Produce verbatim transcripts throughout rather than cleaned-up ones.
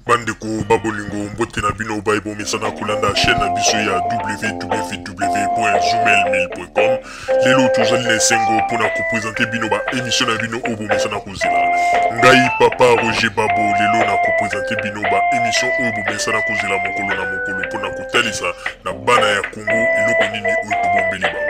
Bandeko babolingo mbote na bino baibo mesana kulanda chaîne na biso ya w w w point zoomel mail point com. Lelo tozali na sengo pona ko présenter bino ba émission na bino obo mesana kozela. Ngai papa Roger Babo lelo na ko présenter bino ba émission obo mesana kozela mokolo na mokolo pona ko talisa na bana ya Congo eloko nini oyo tobombeli ba.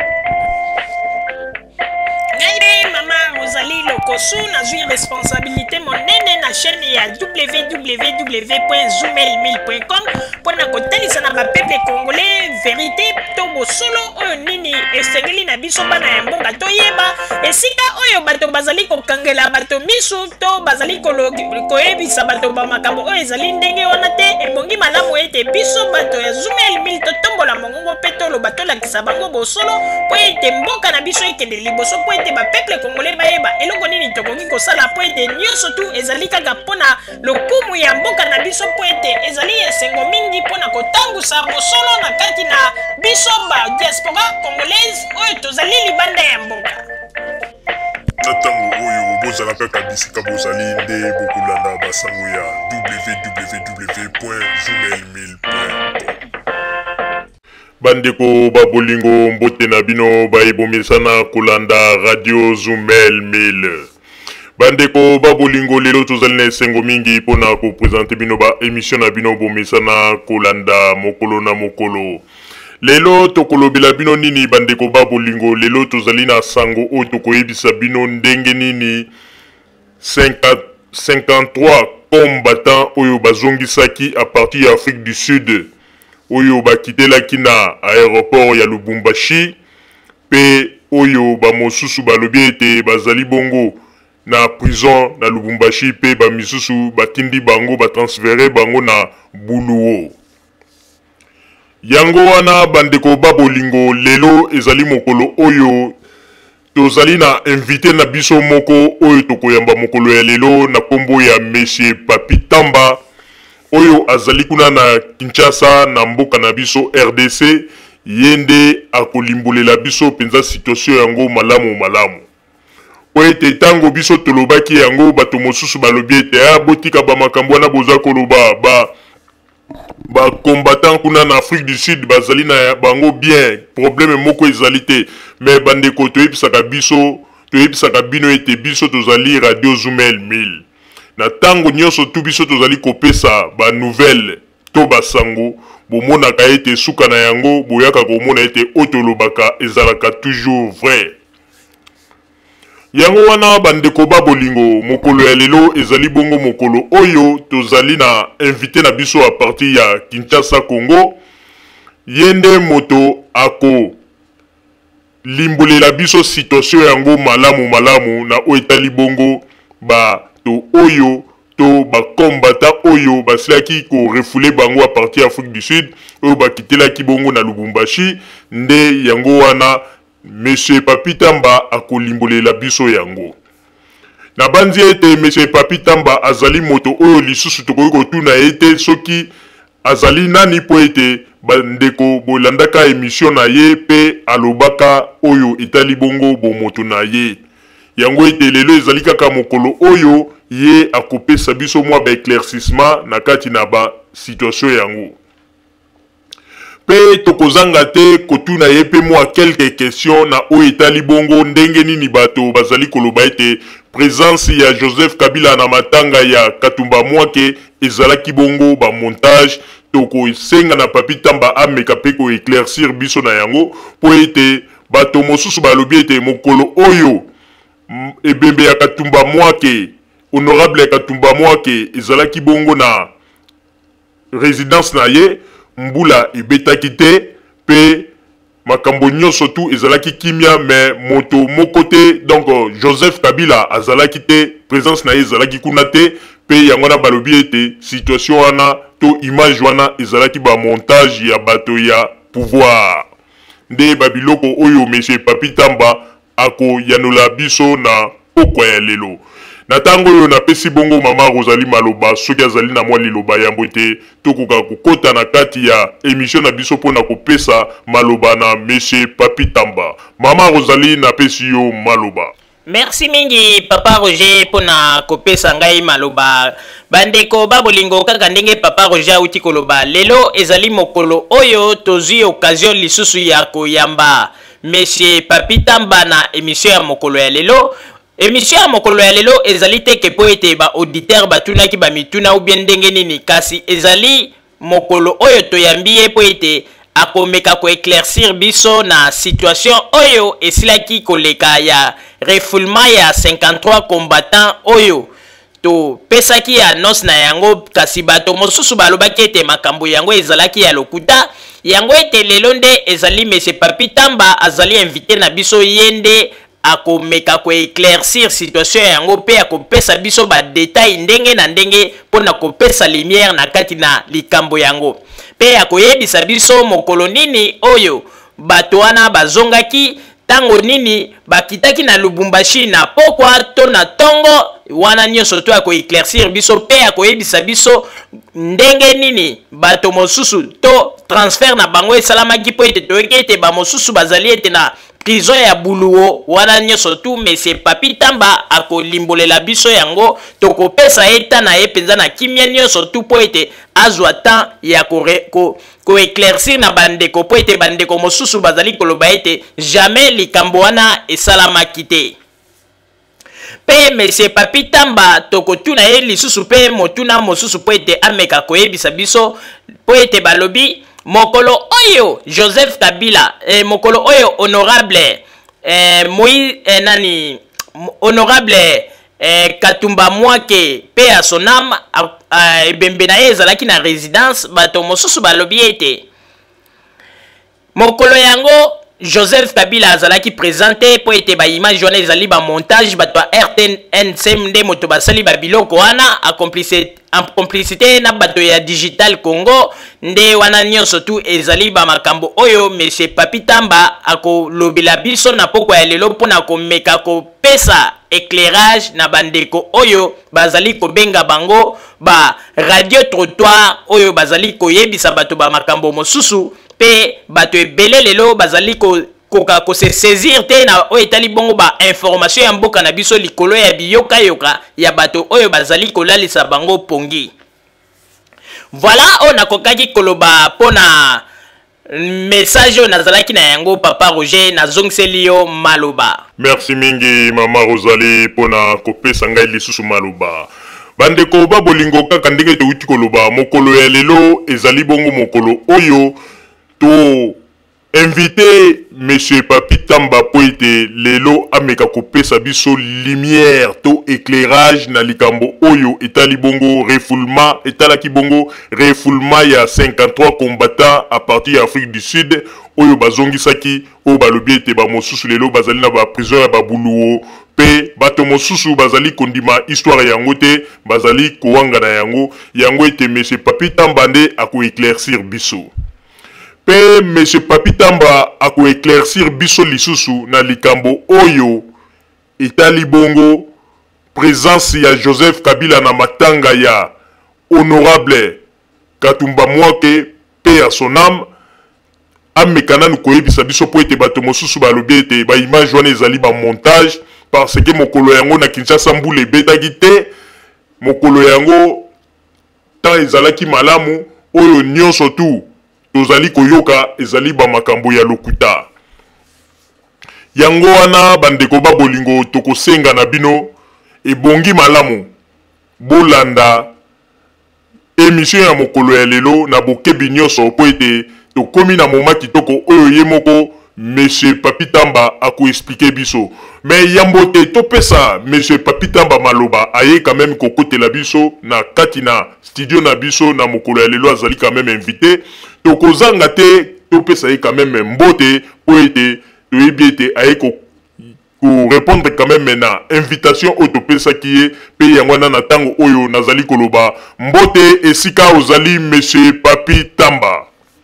Maman Rosalie Lokosu na zui responsabilité monene na chaîne ya w w w point zoomel mail point com pour na kotalisa na ba peuple congolais vérité to bosolo oyo nini esengeli na biso bana ya mboka toyeba esika oyo bato bazali kokangela bato misu to bazali koyebisa bato ba makambo oyo ezali ndenge wana te ebongi malamu ete biso bato ya zoomel mail totombola mongongo pe toloba tolakisa bango bosolo po ete mboka na biso ekende liboso po ete ba peuple congolais bayeba eloko nini tokoki kosala po ete nyonso tu ezali kaka mpona lokumu ya mboka na biso po ete ezali esengo mingi mpona kotangusa bosolo na kati na biso ba diaspora congolaise oyo tozali libanda ya mboka. Na ntango oyo bozalaka kaka bisika bozali nde bokolanda basango ya w w w point zoomel mail point com. Bandeko babolingo mbote na bino baibomesana kolanda radio Zoomel Mail. Bandeko babolingo lelo tozali na esengo mingi pona ko présenter bino ba émission na bino bomesana kolanda mokolo na mokolo. Lelo tokolobela bino nini bandeko babolingo lelo tozali na sango oyo tokoyebisa bino ndenge nini cinquante-trois combattants oyo bazongisaki à partir ya Afrique du Sud oyo bakitelaki na aéroport ya Lubumbashi pe oyo ba mosusu balobi ete bazali bongo na prison na Lubumbashi pe ba misusu batindi bango batransféré bango na Buluo. Yango wana bandeko babolingo lelo ezali mokolo oyo tozali na invité na biso moko oyo tokoyamba mokolo ya lelo na kombo ya Monsieur Papi Tamba oyo azali kuna na Kinshasa na mboka na biso R D C yende akolimbolela biso penza situation yango malamu malamu. Oyo ete tango biso tolobaki yango bato mosusu balobi ete a botika ba makambo na boza koloba ba ba combattant kuna na Afrique du Sud bazali na bango bien problème moko ezali te mais bandeko toyebisaka biso toyebisaka bino ete biso tozali radio Zoomel Mail. Na tango nyonso tu biso tozali kopesa ba nouvelle to basango bomonaka ete suka na yango boyaka komona ete otolobaka ezalaka toujours vrai. Yango wana bandeko babolingo mokolo ya lelo ezali bongo mokolo oyo tozali na invité na biso a partir ya Kinshasa Congo yende moto ako limbolela biso situation yango malamu malamu na oetali bongo ba to oyo to ba combattant oyo basilaki ko refoulé bango à partir Afrique du Sud oyo bakitelaki bongo na Lubumbashi nde yango wana Monsieur Papi Tamba akolimbolela biso yango. Na banzi ete Monsieur Papi Tamba azali moto oyo lisusu tokoki kotuna ete soki azali nani po ete bandeko bolandaka émission na ye pe alobaka oyo etali bongo bo moto na ye. Yango ete lelo ezali kaka mokolo oyo ye akopesa biso mwa ba éclaircissement na kati na ba situation yango. Pe tokozanga te kotuna ye pe mwa quelques questions na o etali bongo ndenge nini bato bazali koloba ete présence ya Joseph Kabila na matanga ya Katumba Mwake ezalaki bongo ba montage toko senga na Papi Tamba ameka pe ko éclaircir biso na yango po ete bato mosusu balobi ete mokolo oyo ebembe ya Katumba Mwake honorable ya Katumba Mwake ezalaki bongo na résidence na ye mbula ebetaki te pe makambo nyonso tu ezalaki kimia mais moto moko te donc Joseph Kabila azalaki te présence na ye ezalaki kuna te pe yango na balobi ete situation wana to image wana ezalaki ba montage ya bato ya pouvoir nde babiloko oyo Monsieur Papi Tamba ako yanola biso na pokwa ya lelo. Na tango yo na pesi bongo mama Rosalie maloba soki azali na mwa liloba yambo te tokoka kokota na kati ya émission na biso pona kopesa maloba na Monsieur Papi Tamba. Mama Rosalie na pesi yo maloba. Merci mingi Papa Roger pona kopesa ngai maloba bandeko babolingo kaka ndenge papa Roger auti koloba lelo ezali mokolo oyo tozwi occasion lisusu ya koyamba monsieur Papi Tamba na émission ya mokolo ya lelo. Émission ya mokolo ya lelo ezali teke po ete ba auditeur batunaki ba mituna ou bien ndenge nini kasi ezali mokolo oyo toyambi po ete akomeka ko éclaircir biso na situation oyo esilaki koleka ya refoulement ya cinquante-trois combattants oyo to pesaki ya nos na yango kasi bato mosusu balobaki ete makambo yango ezalaki ya lokuta yango ete lelo nde ezali monsieur Papi Tamba azali invité na biso yende akomeka ko éclaircir situation yango pe akopesa biso ba détail ndenge na ndenge pona kopesa lumière na kati na likambo yango pe akoyebisa biso mokolo nini oyo bato wana bazongaki tango nini bakitaki na Lubumbashi na pokwa to na tongo wana nyonso to ako éclaircir biso pe akoyebisa biso ndenge nini bato mosusu to transfert na bango esalamaki po ete toyeki ete ba mosusu bazali ete na prison ya buluo wana nyonso tu monsieur Papi Tamba akolimbolela biso yango tokopesa eta na ye penza na kimia nyonso tu po ete azwa temps ya ko ko, ko éclaircir na bandeko po ete bandeko mosusu bazali koloba ete jamais likambo wana esalamaki te. Pe monsieur Papi Tamba tokotuna ye lisusu pe motuna mosusu po ete ameka koyebisa biso po ete balobi mokolo oyo Joseph Kabila eh, mokolo oyo honorable eh, Moïse eh, nani honorable eh, Katumba Mwake pe a son âme ebembe na ye ezalaki na résidence bato mosusu balobi ete mokolo yango Joseph Kabila azalaki présenté po ete ba image wana ezali ba montage bato R T N C nde moto basali ba biloko wana a complicité en complicité na bato ya Digital Congo nde wana nyonso tu ezali ba makambo oyo monsieur Papi Tamba akolobela biso na poko ya lelo pona komeka ko pesa éclairage na bandeko oyo bazali kobenga bango ba radio trottoir oyo bazali koyebisa bato ba makambo mosusu pe bato ebele lelo bazali ko koka ko se saisir te na o etali bongo ba information ya mboka na biso likolo ya biyoka yoka ya bato oyo bazali kolalisa bango pongi. Voilà on a kokaki koloba pona message nazalaki na yango papa Roger na zongselio maloba. Merci mingi mama Rosalie pona kopesa ngai lisusu maloba. Bandeko babolingo kaka ndenge to uti koloba mokolo ya lelo ezali bongo mokolo oyo to invité monsieur Papi Tamba po ete lelo ameka kopesa biso lumière to éclairage na likambo oyo etali bongo refoulement etalaki bongo refoulement ya cinquante-trois combattants à partir ya Afrique du Sud oyo bazongisaki oyo balobi ete ba mosusu lelo bazali na ba prison ya babuluo pe bato mosusu bazali kondima histoire yango te bazali kowanga na yango yango ete monsieur Papi Tamba nde ako éclaircir biso. Pe monsieur Papi Tamba ako éclaircir biso lisusu na likambo oyo etali bongo présence ya Joseph Kabila na matanga ya honorable Katumba Mwake pe à son âme amekana nu koyebisa biso po ete bato mosusu balobi ete ba image wana ezali ba montage parce que mokolo yango na Kinshasa mbula ebetaki te mokolo yango ta ezalaki malamu oyo nyonso tu tozali koyoka ezali ba makambo ya lokuta yango wana bandeko babolingo tokosenga na bino ebongi malamu bolanda émission ya mokolo ya lelo na bokebi nyonso po ete tokomi na moma kitoko oyo ye moko monsieur Papi Tamba ako expliquer biso mais yambo te topesa monsieur Papi Tamba maloba aye quand même kokotela biso na kati na studio na biso na mokolo ya lelo azali quand même invité tokozanga te topesa ye quand même mbote po ete toyebi ete aye ko répondre quand même na invitation oyo topesaki ye pe yango wana na ntango oyo nazali koloba mbote esika ozali monsieur Papi Tamba.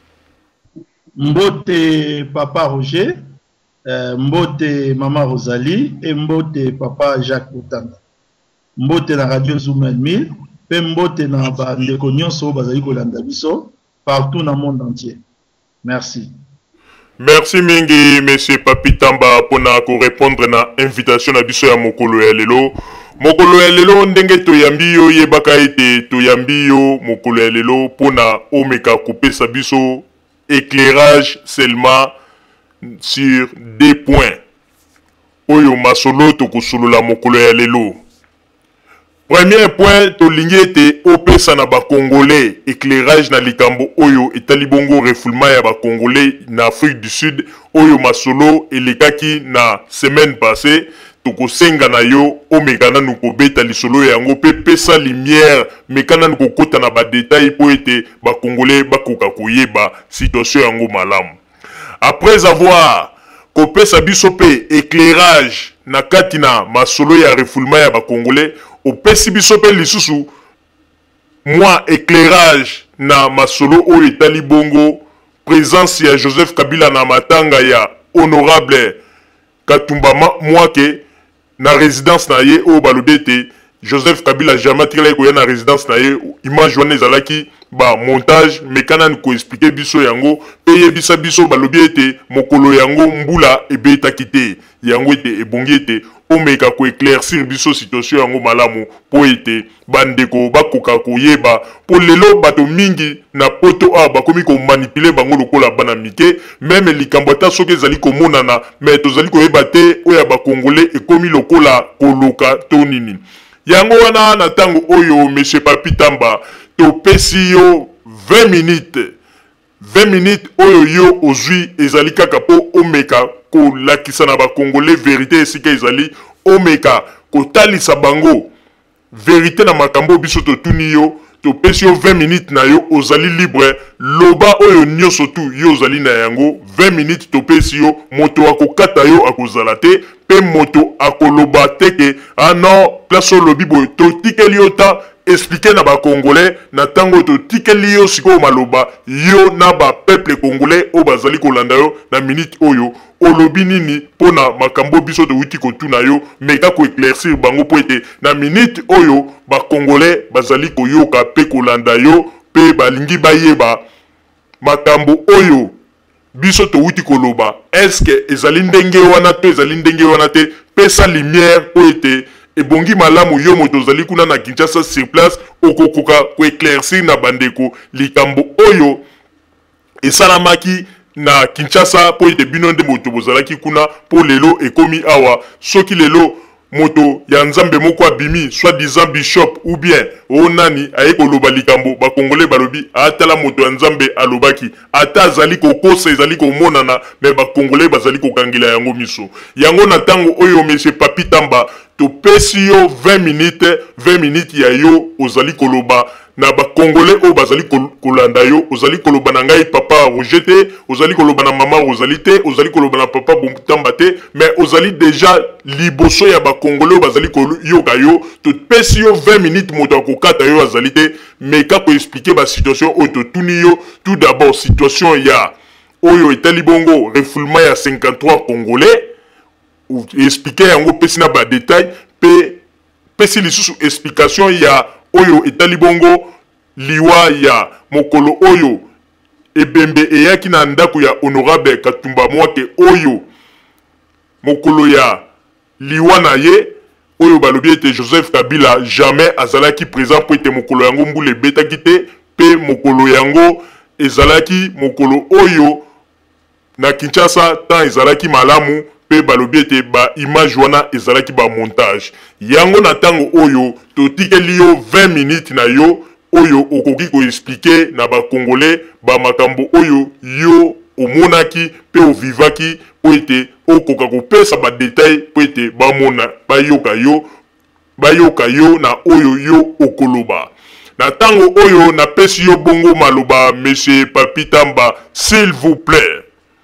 Mbote papa Roger, euh, mbote maman Rosalie et mbote papa Jacques Boutanga. Mbote na radio Zoom mille, pe mbote na bandeko nyonso bazali kolanda biso partout dans le monde entier. Merci. Merci mingi monsieur Papi Tamba pona ko répondre na invitation na biso ya mokolo ya lelo. mokolo ya lelo ndenge toyambi yo yebaka ete toyambi yo mokolo ya lelo pona omeka kopesa biso éclairage seulement sur deux points oyo masolo tokosolola mokolo ya lelo. Premier point tolingi ete opesa na ba congolais éclairage na likambo oyo etali bongo refoulement ya ba congolais na Afrique du Sud oyo masolo elekaki na semaine passée. Tokosenga na yo omeka nanu kobeta lisolo yango pe pesa lumière mekana nuko kota na ba détail po ete ba congolais bakoka koyeba situation yango malamu. Après avoir kopesa biso pe éclairage na katina masolo ya refoulement ya ba congolais opesi biso pe lisusu moi éclairage na masolo o etali bongo présence ya Joseph Kabila na matanga ya honorable Katumba Mwake na résidence na ye o balobete Joseph Kabila jamais tiré ko na résidence na ye image wana ezalaki ba montage mekana ni ko expliquer biso yango pe yebisa biso balobi ete mokolo yango mbula ebeta kite yango ete ebongi ete omeka ko éclaircir biso situation yango malamu po ete bandeko bakoka koyeba po lelo bato mingi na poto a bakomi ko manipuler bango lokola bana mike même likambo ta soki ezali ko monana mais tozali ko yeba te oya ba congolais ekomi lokola koluka to nini yango wana na tango oyo monsieur Papi Tamba to pesi yo vingt minutes vingt minutes oyo yo ozwi ezali kaka po omeka ko lakisa na ba congolais vérité esika ezali omeka ko talisa bango vérité na makambo biso to tuni yo to pesi yo vingt minutes na yo ozali libre loba oyo nyoso tu yo ozali na yango vingt minutes to pesi yo moto akokata yo akozala te pe moto akoloba teke ah non place au lobby boy to tikeli yo ta expliquer na ba congolais na tango to tikeli yo siko maloba yo na ba peuple congolais o bazali kolanda yo na minute oyo olobi nini pona makambo biso to witi ko tuna yo meka ko éclaircir bango po ete na minute oyo ba congolais bazali ko yoka pe kolanda yo pe balingi bayeba makambo oyo biso to witi koloba est-ce que ezali ndenge wana te ezali ndenge wana te pesa lumière po ete ebongi malamu yo moto zali kuna na Kinshasa sur place okokoka ko éclaircir na bandeko likambo oyo esalamaki na Kinshasa po ete bino nde moto bozalaki kuna po lelo ekomi awa soki lelo moto ya nzambe moko abimi soit disant bishop ou bien onani aye koloba likambo ba congolais balobi atala moto ya nzambe alobaki ata azali kokosa ezali komonana mais ba congolais bazali kokangela yango miso yango na tango oyo monsieur Papi Tamba to pesi yo vingt minutes vingt minutes ya yo ozali koloba na ba congolais o bazali kolanda yo ozali koloba na ngai papa Roger te ozali koloba na mama Rosalie te ozali koloba na papa Tamba te mais ozali déjà liboso ya ba congolais o bazali koyoka yo to pesi yo vingt minutes moto akokata yo azali te mais ka ko expliquer ba situation o to tuni yo tout d'abord situation ya oyo etali bongo refoulement ya cinquante-trois congolais ou expliquer yango pesi na ba détail pe pesi lisusu explication ya oyo etali bongo liwa ya mokolo oyo ebembe eyaki na ndako ya honorable Katumba Mwake oyo mokolo ya liwa na ye oyo balobi ete Joseph Kabila jamais azalaki présent po ete mokolo yango mbula ebetaki te pe mokolo yango ezalaki mokolo oyo na Kinshasa tan ezalaki malamu pe balobi ete ba image wana ezalaki ba montage yango na tango oyo to tikeli yo vingt minutes na yo oyo okoki ko expliquer na ba congolais ba makambo oyo yo omonaki pe ovivaki po ete okoka kopesa ba détail po ete ba mona ba yoka yo ba yoka yo na oyo yo okoloba na tango oyo na pesi yo bongo maloba monsieur Papi Tamba s'il vous plaît.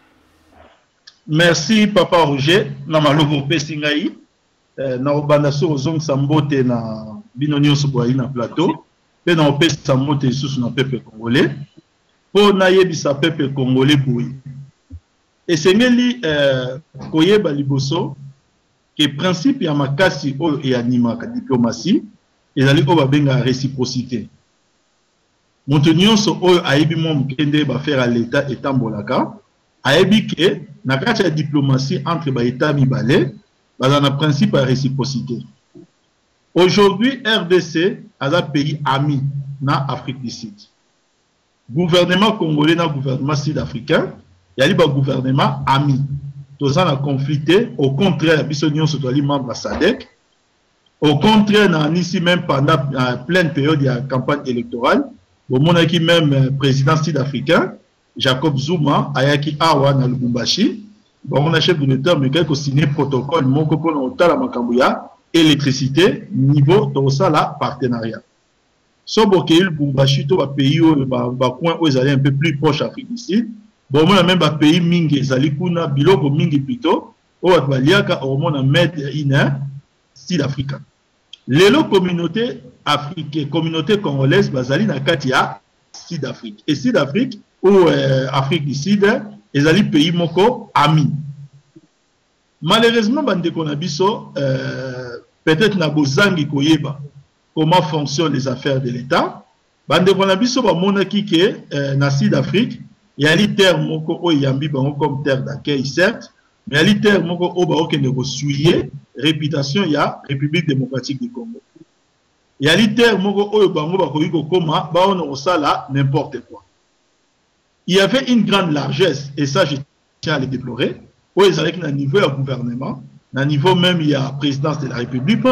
Merci Papa Roger na malobo pesi ngai eh, na obanda so zong sambote na bino nyonso boyi na plateau pe na opesa mbote susu na peuple congolais po na yebisa peuple congolais boyi esengeli eh, koyeba liboso ke principe ya makasi oyo eanimaka diplomatie ezali oyo babenga réciprocité moto nyonso oyo ayebi mwa mokende bafaire à l'état etambolaka ayebi ke na kati ya diplomatie entre ba état mibale baza na principe ya réciprocité Aujourd'hui, R D C est un pays ami dans l'Afrique du Sud. Gouvernement congolais dans le gouvernement sud-africain, il y a un gouvernement ami. Tous en a conflicté, au contraire, il y a membre de la S A D C. Au contraire, ici même pendant la pleine période de la campagne électorale, au moment qui même le président sud-africain, Jacob Zuma, ayaki awa na Lubumbashi, bon, on a chef de l'État, mais quelqu'un signé protocole, mon copain, on a la Makambuya, électricité, niveau, tout ça, là, partenariat. Sauf que le Lubumbashi, tout le pays, le coin où ils allaient un peu plus proche de l'Afrique du Sud, bon, on a même un pays mingi, ils allaient kuna, biloko mingi plutôt, où on a liaka, au moins, on a mettre une sud-africain. Les communautés africaines, communautés congolaises, bazali na katia Sud-Afrique. Et Sud-Afrique, ou euh, Afrique du Sud, ils allaient pays moko ami. Malheureusement, bande konabiso, euh, peut-être na bozangi koyeba comment fonctionnent les affaires de l'État. Bande konabiso ba monaki ke euh, na Sud-Afrique, il y a les terres moko o yambi bango comme terre d'accueil certes, mais il y a les terres moko o ba okende ko suyer réputation, il y a République démocratique du Congo. Il y a les terres moko o bango ba koyiko koma ba on sala n'importe quoi. Il y avait une grande largesse, et ça je tiens à le déplorer, où ils avaient un niveau de gouvernement, à niveau même il y a présidence de la République,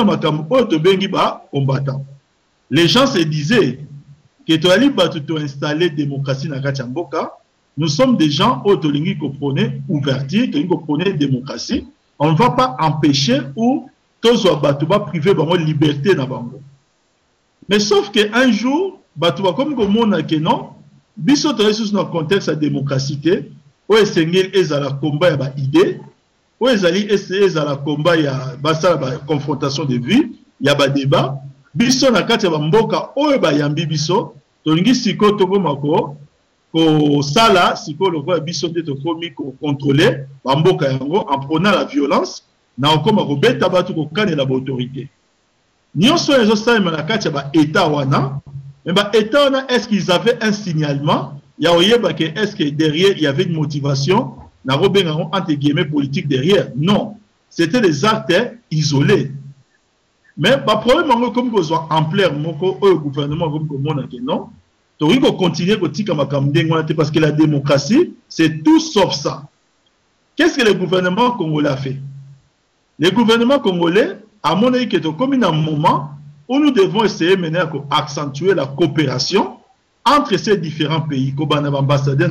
les gens se disaient que tu as installé la démocratie dans Kachamboka, nous sommes des gens qui comprennent ouverture, qui comprennent la démocratie, on ne va pas empêcher ou tous les privé de liberté dans Bango. Mais sauf qu'un jour, comme on a que non, biso to sous dans contexte de démocratie où essengel ezala combat ya idée où ezali ezala combat ya basala ba confrontation de vues ya ba débat biso na kati ya mboka oyo ba yambi biso to lingi siko to komako ko sala siko lokwa biso te to komi ko contrôler ba mboka yango en prenant la violence na okoma ko beta batu ko kanela ba autorité nyonso ezo sala na kati ya ba état wana. Mais bah, étant, est-ce qu'ils avaient un signalement? Est-ce que derrière, il y avait une motivation? Entre guillemets, politique derrière? Non. C'était des actes isolés. Mais le problème, comme vous avez ampleur, le gouvernement, comme vous avez dit, non. Il faut continuer parce que la démocratie, c'est tout sauf ça. Qu'est-ce que le gouvernement congolais a fait? Le gouvernement congolais, à mon avis, est comme un moment où nous devons essayer maintenant d'accentuer la coopération entre ces différents pays. Comme l'ambassadeur,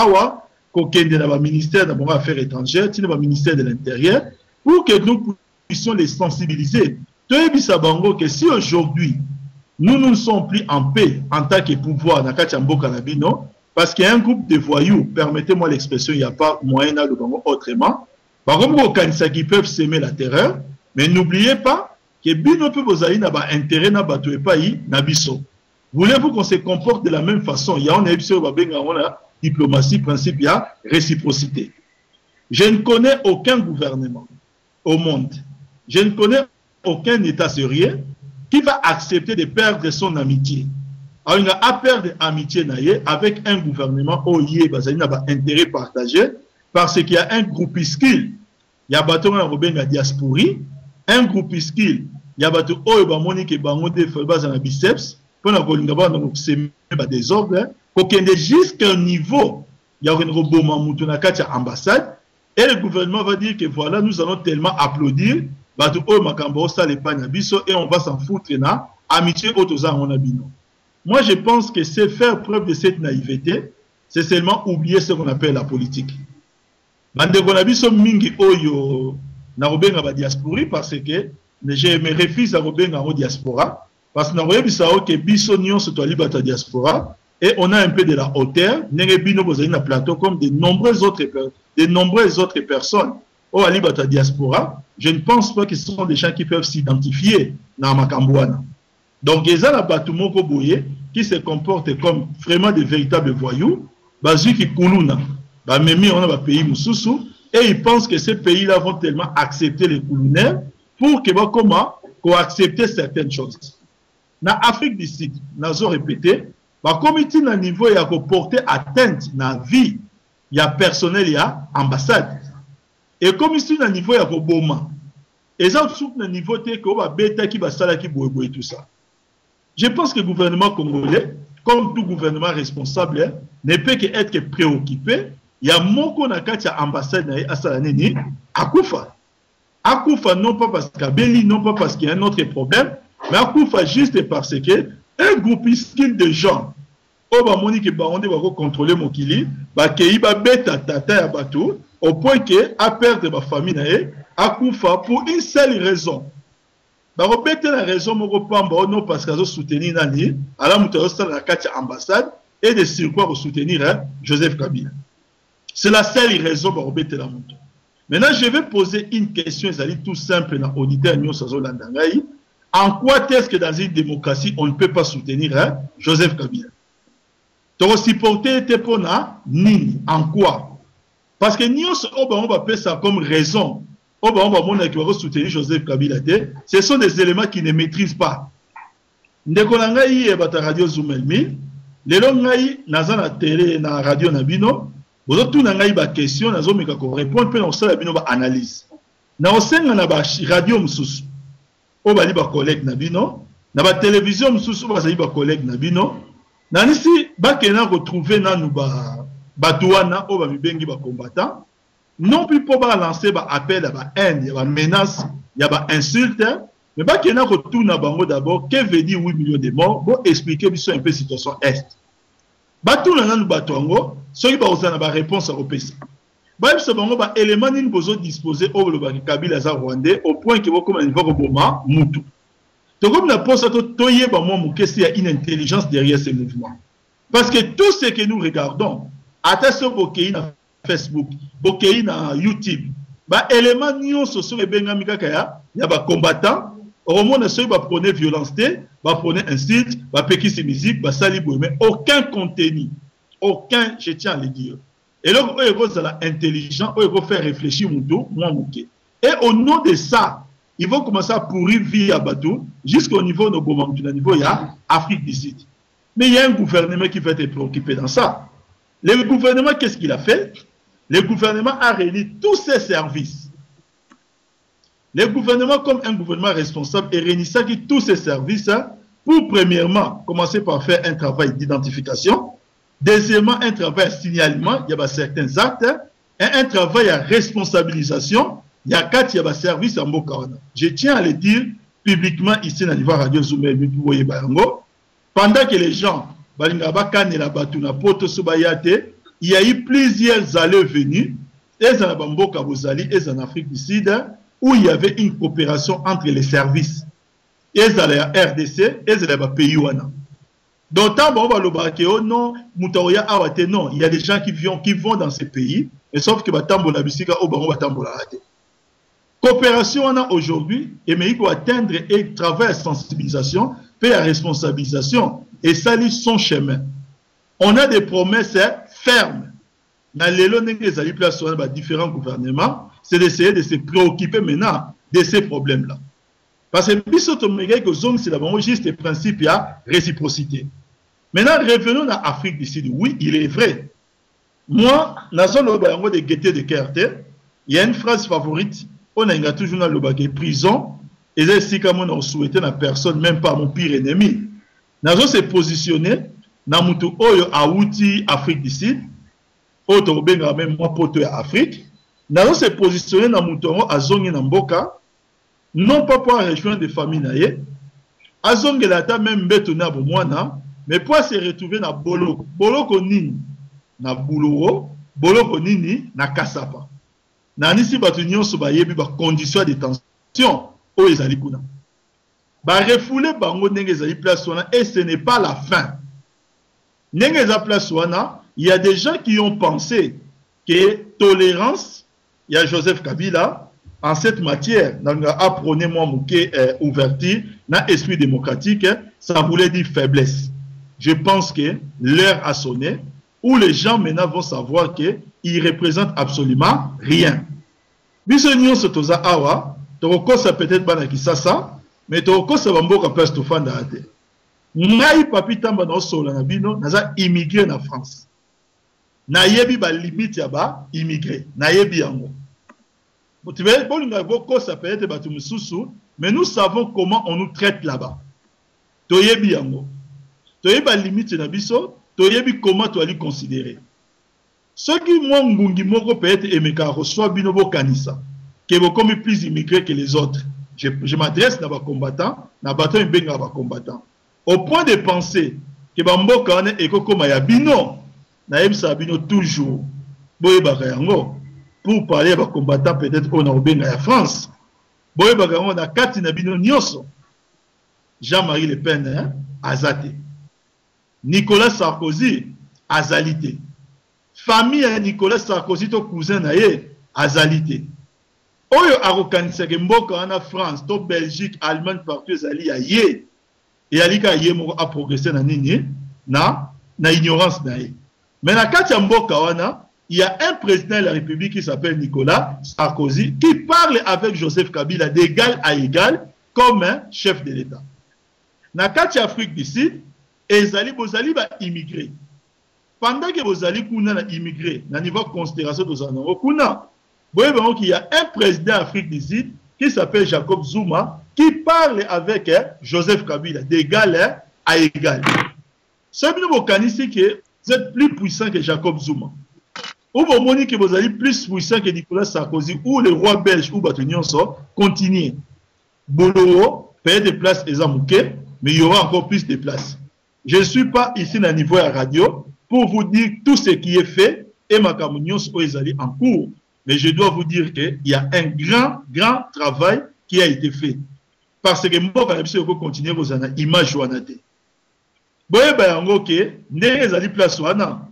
le ministère des Affaires étrangères, le ministère de l'Intérieur, pour que nous puissions les sensibiliser. Que si aujourd'hui, nous ne sommes plus en paix en tant que pouvoir dans Kachambo Kanabino, parce qu'il y a un groupe de voyous, permettez-moi l'expression, il n'y a pas moyen de le faire autrement, par exemple, qui peuvent s'aimer la terreur, mais n'oubliez pas que bino pe bozali na ba intérêt na bato epai na biso. Voulez-vous qu'on se comporte de la même façon? Il y a un épisode ba benga on diplomatie principe il y a réciprocité. Je ne connais aucun gouvernement au monde. Je ne connais aucun état sérieux qui va accepter de perdre son amitié. Alors il y a perdre amitié naie avec un gouvernement où il y a ba intérêt partagé parce qu'il y a un groupuscule. Il y a bato na robenga diaspora. Un groupuscule, il y a des gens qui ont des biceps, pour des désordre, pour jusqu'à un niveau, il y a un robot à ambassade, et le gouvernement va dire que voilà, nous allons tellement applaudir, et on va s'en foutre, amitié Moi, je pense que c'est faire preuve de cette naïveté, c'est seulement oublier ce qu'on appelle la politique. Mingi oyo na robenga ba diaspora parce que je me refuse à robenga en diaspora parce que na robenga que biso nyonso to libata diaspora et on a un peu de la hauteur nenge bino bozali na plateau comme de nombreuses autres de nombreuses autres personnes au libata diaspora. Je ne pense pas que ce sont des gens qui peuvent s'identifier na makambwana. Donc les gens batu moko boye qui se comportent comme vraiment de véritables voyous bazu ki kuluna ba memi on a ba pays mususu. Et ils pensent que ces pays-là vont tellement accepter les coloniaux pour que comment accepter certaines choses. Dans l'Afrique du Sud, nous avons répété, comme il y a un niveau qui a porté atteinte à la vie, il y a personnel, il y a ambassade. Et comme ici, il y a un niveau qui a boma. Et ça, sous le niveau que va bêta qui va sala qui boue et tout ça. Je pense que le gouvernement congolais, comme tout gouvernement responsable, ne peut qu'être préoccupé. Il y a mon qu'on a quatre ambassades à Salanini, à Koufa. À Koufa, non pas parce qu'il y a Béli, non pas parce qu'il y a un autre problème, mais à Koufa juste parce que un groupuscule de gens, au moment où on va contrôler mon kili, il va bêta tata à bateau, au point que à perdre ma famille, à Koufa pour une seule raison. Bah, on la raison, non parce qu'ils ont soutenu Nani, à la mouture de la quatre ambassades et de surcroît soutenir hein, Joseph Kabila. C'est la seule raison pour embêter la moto. Maintenant, je vais poser une question, tout simple, dans l'auditeur Nyon Sazo Landangaï. En quoi est-ce que dans une démocratie, on ne peut pas soutenir hein, Joseph Kabila? Donc, supporter était pour Nini. En quoi? Parce que Nyon on va appeler ça comme raison. On va soutenir Joseph Kabila. Ce sont des éléments qui ne maîtrisent pas. Ndekonangaï et bata radio Zoumelmi. Les longs naï, naza na télé, na radio nabino. Vous avez tout nangaï ba question, nazo meka ko répondre, puis na osala bino ba analyse. Na osenga na ba radio msusu. O bali ba collègue nabino. Na ba télévision msusu ba zali ba collègue nabino. Na nisi ba kena retrouver na nou ba batouana o ba mibengi ba combattant. Non plus pour lancer ba appel à ba haine, ya ba menace, ya ba insulte. Mais pas qu'il y a un retour d'abord, que veut dire huit millions de morts, pour expliquer un peu la situation est. Batou na nous batongo, ceux qui ont une réponse à l'O P E S. Bah, ce moment, bah, élément nous besoin disposer au Kabila Rwandais au point que vous comme un niveau moment mutu. Donc comme la pose à toyer bah moi mon question, il y a une intelligence derrière ces mouvements. Parce que tout ce que nous regardons, attention au pays na Facebook, au pays na YouTube, bah élément nous ce sont les bengamika kaya, il y a bah combattants. Au moins, ceux qui prôner violence, va prôner insulte, va péquer ses musiques, va salir, mais aucun contenu, aucun, je tiens à le dire. Et là, il faut être intelligent, il faut faire réfléchir mon dos, moi, mon quai. Et au nom de ça, ils vont commencer à pourrir vie à bateau jusqu'au niveau de nos niveau, il y a Afrique du Sud. Mais il y a un gouvernement qui va être préoccupé dans ça. Le gouvernement, qu'est-ce qu'il a fait? Le gouvernement a réuni tous ses services. Le gouvernement, comme un gouvernement responsable, est réunissant tous ses services hein, pour, premièrement, commencer par faire un travail d'identification. Deuxièmement, un travail de signalement, il y a certains actes. Hein, et un travail de responsabilisation, il y a quatre, il y a service en Bokawana. Je tiens à le dire publiquement ici dans l'Ivoire Radio Zoumé, pendant que les gens, il y a eu plusieurs allées venues, et en Bamboka Bozali, et en Afrique du Sud, où il y avait une coopération entre les services. Et ça la R D C, et ça la pays wana. D'autant bon, on va le non, Moutaouya Awate, non, il y a des gens qui vont, qui vont dans ces pays, et sauf que Batambo la Bissika, au Baron Batambo la Rate. Coopération on a aujourd'hui, et mais il faut atteindre et travailler à sensibilisation, faire la responsabilisation, et salir son chemin. On a des promesses fermes. Dans les lois de différents gouvernements, c'est d'essayer de se préoccuper maintenant de ces problèmes-là. Parce que c'est d'abord juste le principe de réciprocité. Maintenant, revenons à l'Afrique du Sud. Oui, il est vrai. Moi, dans la zone de gaieté de K R T, il y a une phrase favorite. On a toujours dans le prison. Et c'est si comme on a souhaité la personne, même pas mon pire ennemi. Nous avons se positionner dans le Afrique du Sud. Autre même moi pour Afrique. Nous avons se positionner dans le à Zongi Namboka. Non pas pour rejoindre des familles naïe. À Zongi Lata même bétona pour moi, mais pour se retrouver dans Boloko. Boloko nini na Bouloro. Boloko nini na Kasapa. Na nisi batunyon sobayebi ba condition de détention au Ezalikuna. Ba refouler bango nenge ezali place wana et ce n'est pas la fin. Nenge ezali place wana. Il y a des gens qui ont pensé que tolérance, il y a Joseph Kabila, en cette matière, dans apprenez moi mouké ouverture, dans l'esprit démocratique, ça voulait dire faiblesse. Je pense que l'heure a sonné, où les gens maintenant vont savoir qu'ils ne représentent absolument rien. Bisognon se toza awa, toko ça peut-être banaki sasa, mais toko ça va mboka place to fanda ate. Ngai papi tamba na sola na bino, naza immigré na France. Na yebi ba limite ya ba immigré na yebi yango mais nous savons comment on nous traite là-bas. Toyebi yango. Toyeba limite na biso, toyebi comment tu vas lui considérer. Ce qui moi ngungi moko peut-être emeka reçoit binobo kanisa, qui est beaucoup plus immigré que les autres. Je, je m'adresse à nos combattants, à nos combattants. Au point de penser que Bamboka on est comme ya bino, naïm sabino toujours. Boye bakayango pour parler à nos combattants peut-être on a obenga ya France. Boye bakayango na kati na bino nyoso. Jean-Marie Le Pen hein, azate. Nicolas Sarkozy azalité. Famille à Nicolas Sarkozy to cousin na ye azalité. Oyo arokanisa ke mboka en France, to Belgique, Allemagne partout ezali ya ye. Et alika ye moko a progressé na nini na na ignorance na ye. Mais na kati ya mboka wana, il y a un président de la République qui s'appelle Nicolas Sarkozy qui parle avec Joseph Kabila d'égal à égal comme un chef de l'État. Na kati ya Afrique du Sud, ezali bozali ba immigré. Pendant que bozali kuna na immigré, na niveau considération de zanango kuna, voyez vraiment qu'il y a un président d'Afrique du Sud qui s'appelle Jacob Zuma qui parle avec hein, Joseph Kabila d'égal hein, à égal. C'est bien vous connaissez que vous êtes plus puissant que Jacob Zuma. Ou vous montrez que vous êtes plus puissant que Nicolas Sarkozy ou le roi belge ou Batunion so, continuez. Boloro, payer des places et amouqués, mais il y aura encore plus de places. Je ne suis pas ici à niveau à radio pour vous dire tout ce qui est fait et ma communion est en cours. Mais je dois vous dire qu'il y a un grand, grand travail qui a été fait. Parce que moi, je vais continuer à avoir une image. Vous voyez, que les place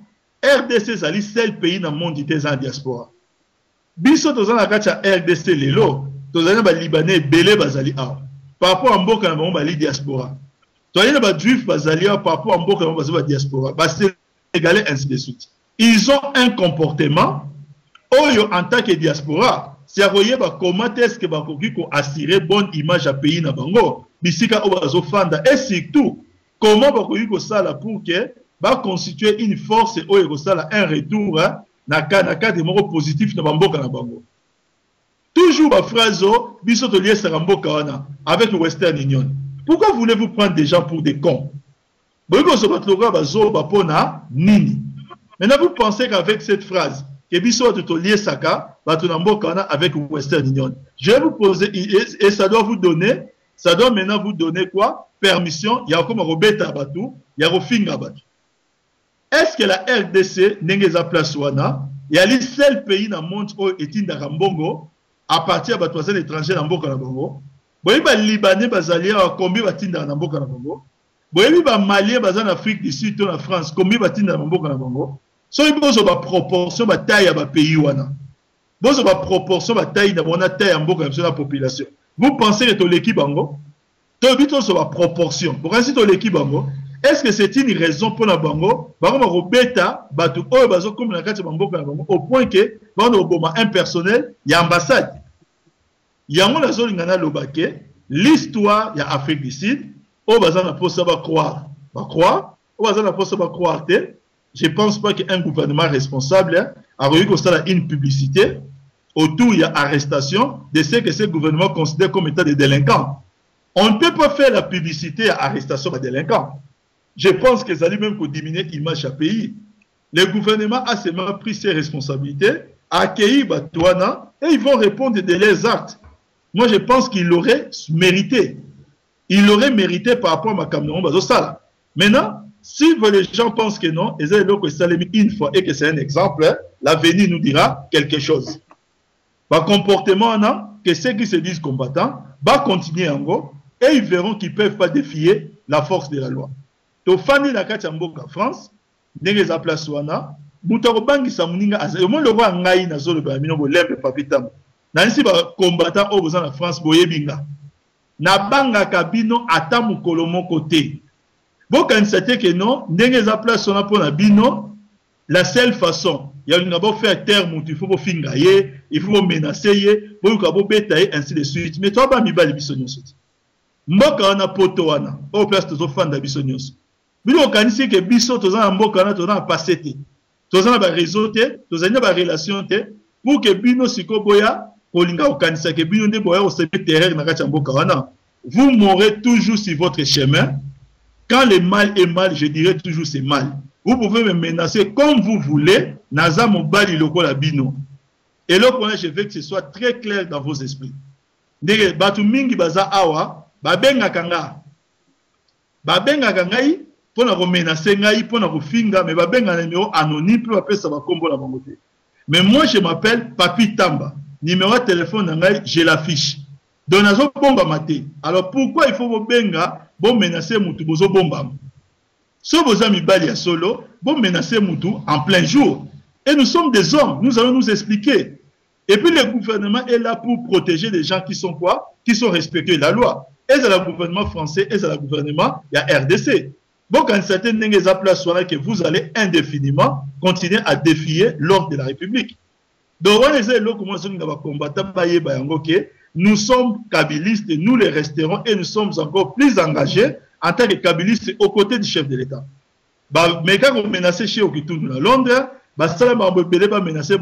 R D C est le seul pays dans le monde qui est en diaspora. Biso dans la R D C, les Libanais, belé bazali a. Par rapport à Mboka, on va diaspora. Toi, il y a des juifs bazali par rapport à Mboka, on va diaspora. C'est égalé ainsi de suite. Ils ont un comportement. Oyo en tant que diaspora, si vous voyez comment est-ce que vous assurer bonne image à pays na bango, bisika obazo fanda et surtout comment vous pouvez ça pour que va constituer une force oyo ça un retour na na cadre moko positif na bamboka na bango. Toujours ba phrase biso to lié sa mboka wana avec le Western Union. Pourquoi voulez-vous prendre des gens pour des cons? Boyko so batloga bazo bapona nini. Maintenant vous pensez qu'avec cette phrase que biso to lié saka batunamboka avec Western Union. Je vais vous poser et, et ça doit vous donner, ça doit maintenant vous donner quoi? Permission, il y a comme robeta batu, il y a rofinga batu. Est-ce que la R D C n'engeza place wana, il y a le seul pays dans le monde où est dans Mbongo à partir de batoisen étranger dans Mboka na Bongo. Boyi ba Libanais bazali a combien batinda na Mboka na Bongo. Boyi ba Malien bazan Afrique du Sud en France combien batinda na Mboka na Bongo. So il bozo ba proportion ba taille ba pays wana. Bozo ba proportion ba taille na bona taille en Mboka na population. Vous pensez que to l'équipe bango? To bito so ba proportion. Pour ainsi to l'équipe bango. Est-ce que c'est une raison pour la bango? Bango ma robeta batu oyo bazo comme na kati Mboka na Bongo au point que bango boma impersonnel ya ambassade. Yango la zone ngana lobake l'histoire ya Afrique du Sud o bazana pour ça va croire. Va croire, o bazana pour ça va croire. Je ne pense pas qu'un gouvernement responsable a réussi à faire une publicité autour de l'arrestation de ce que ce gouvernement considère comme état de délinquants. On ne peut pas faire la publicité à l'arrestation de délinquants. Je pense que ça allait même pour diminuer l'image du pays. Le gouvernement a seulement pris ses responsabilités, a accueilli Batouana et ils vont répondre de leurs actes. Moi, je pense qu'il l'aurait mérité. Il l'aurait mérité par rapport à ma Cameroun Bazosala. Maintenant, si les gens pensent que non, ils ont une fois et que c'est un exemple, l'avenir nous dira quelque chose. Par comportement, que ceux qui se disent combattants va continuer en gros et ils verront qu'ils ne peuvent pas défier la force de la loi. Donc, Fanny Nakatiamboka France, n'est pas place wana, Boutarobangi Samuninga, au moins le roi Ngaï n'a pas le bamino, l'embe papitam. Nansi ba combattant au besoin de France, Boyebinga. Nabanga Kabino, Atamu Kolomo côté. Bon, quand c'était que non, n'est-ce pas son apport à bino, la seule façon, il y a une abord faire terme, il faut fingayer, il faut menacer, il faut bétailler, ainsi de suite. Mais toi, mi bali bisonyos. Mboka wana poto wana, au place de fans d'abisonyos. Bino organiser que biso tozana mboka wana tozana passer te. Tozana ba réseau te, tozana ba relation te, pour que bino siko boya, Kolinga okanisa ke bino nde boya oseme terreur na kati ya mboka wana. Vous mourrez toujours sur votre chemin. Quand le mal est mal, je dirais toujours c'est mal. Vous pouvez me menacer comme vous voulez. Naza mobali lokola bino. Et là, je veux que ce soit très clair dans vos esprits. Ndenge batu mingi baza awa, babenga kanga. Babenga kangai, pona ko menacer ngai, pona ko finga, mais babenga numéro anonyme, pour appeler ça va combo la bangote. Mais moi, je m'appelle Papi Tamba. Numéro de téléphone ngai, je l'affiche. Donc, nazo bomba maté. Alors, pourquoi il faut benga, bon menacer moutou, bozo bomba. So boza mibali ya solo, bon menacer moutou en plein jour. Et nous sommes des hommes, nous allons nous expliquer. Et puis le gouvernement est là pour protéger les gens qui sont quoi? Qui sont respectés la loi. Et c'est le gouvernement français, et c'est le gouvernement, il y a R D C. Bon, quand certaines n'est place soit là que vous allez indéfiniment continuer à défier l'ordre de la République. Donc, on essaie de commencer à combattre, nous sommes kabylistes, nous les resterons, et nous sommes encore plus engagés en tant que kabylistes aux côtés du chef de l'État. Mais quand on menace chez Okitoun à Londres, ça va menacer,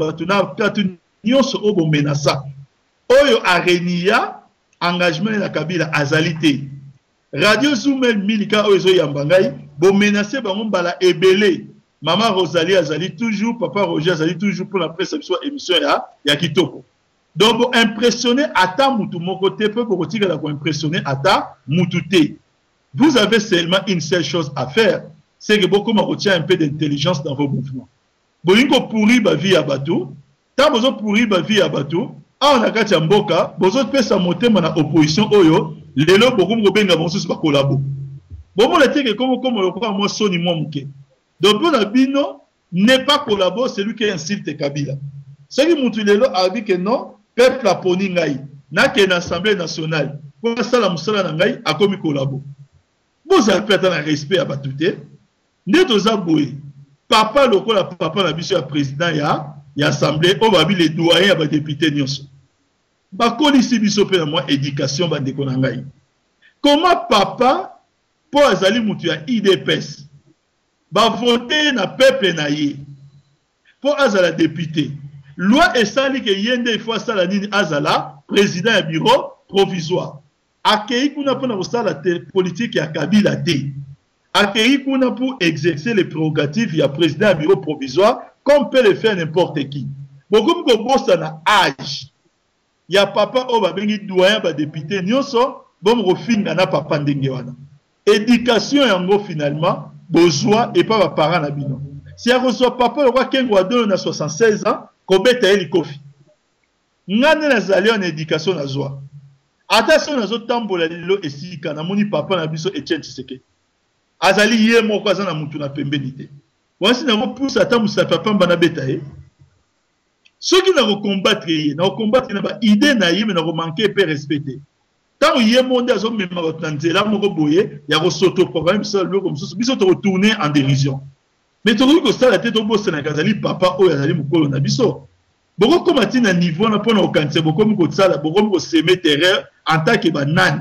nyonso obo menasa oyo arenia engagement na Kabila azalité radio Zoumel milika oyo zo yambangai bo menacer bango mbala ebele maman Rosalie azali toujours papa Roger azali toujours pour la préception émission ya ya kitoko donc bo impressionner ata mutu moko te peu ko kotika la ko impressionner ata mutu te. Vous avez seulement une seule chose à faire, c'est que beaucoup m'ont un peu d'intelligence dans vos mouvements. Bolingo pourri ba vie à bateau. Tant que vous pourri ba vie à bateau, on a gâté mboka, vous autres pesa monter mon opposition oyo, les lots beaucoup de benga bon sous collabo. Bon moi le que comme comme le croit moi soni moi muke. Donc pour la bino n'est pas collabo, c'est lui qui insulte Kabila. Ce qui montre les lots a dit que non, peuple a poni ngai, na que l'Assemblée nationale, pour ça la musala na ngai a commis collabo. Vous avez peut-être un respect à batouté. N'est aux aboués. Papa le la papa la biso ya président ya ya assemblée on va les doyens ba député nyonso ba kolisi biso pe moi éducation ba ndeko na ngai comment papa po azali mutu ya I D P S ba voter na peuple na ye po azala député loi esali ke yende il faut asala nini azala président ya bureau provisoire akei kuna pona kosala politique ya Kabila te accueilli pour exercer les prérogatives, il y a président du bureau provisoire, comme peut le faire n'importe qui. Beaucoup de boss à âge. Il y a papa, oh, bah, bengi doyen, bah, député, nyonso, bon, refin, n'a papa n'dengewana. Éducation, et en gros, finalement, besoin, et pas, bah, parent, na bino. Si elle reçoit papa, le roi Kengwado, na soixante-seize ans, kobete eli kofi. Ngane na zali en éducation, na zoa. Attention, na zo tambola lilo, et si, kana moni papa, na biso, Etienne Tshisekedi. Azali ye moko aza na mutu na pembeni te. Wasi na ko pousse ata musa papa mbana betaye. Ceux qui na ko combattre ye, na ko combattre na ba idée na ye mais na ko manquer pe respecter. Tant ye monde azo mema ko tanzela moko boye, ya ko soto programme ça le comme ça, biso to retourner en dérision. Mais to ko ça la tête au boss na kazali papa o azali mukolo na biso. Boko komati na niveau na pona okanse boko mko tsala boko mko semer terrain en tant que banane.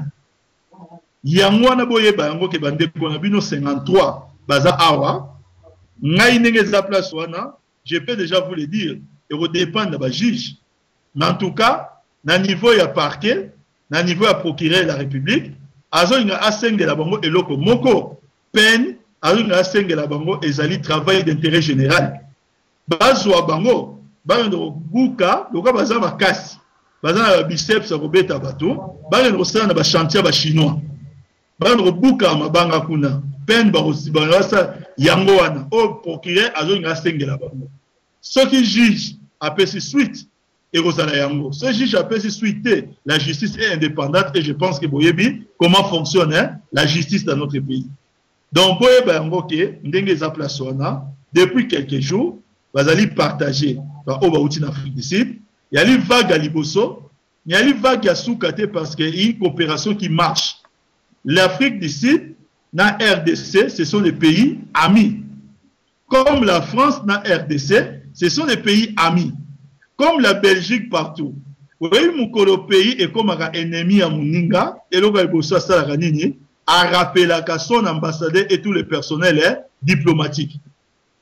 Yangwana boye bango ke bande kona bino cinquante-trois baza awa ngai ndenge za place wana je peux déjà vous le dire et redépendre de ba juge mais en tout cas na niveau ya parquet na niveau ya procureur de la République azo nga asengela bango eloko moko peine azo nga asengela bango ezali travail d'intérêt général bazwa bango bando buka loka baza makasi baza na biceps ya kobeta bato bando osala na ba chantier ba chinois bando buka mabanga kuna peine ba aussi banasa yango wana o procureur azo nga sengela bango ce qui juge apesi suite et rosala yango ce juge apesi suite la justice est indépendante et je pense que boyebi comment fonctionne hein, la justice dans notre pays donc boyeba yango ke ndenge za place wana depuis quelques jours bazali partager ba oba uti na Afrique du Sud yali vague à liboso yali vague à soukate parce que une coopération qui marche. L'Afrique du Sud, na R D C, ce sont des pays amis. Comme la France, na R D C, ce sont des pays amis. Comme la Belgique partout. Vous voyez, mon pays est comme un ennemi à Mouninga, et l'on va a rappelé à son ambassadeur et tout le personnel hein, diplomatique.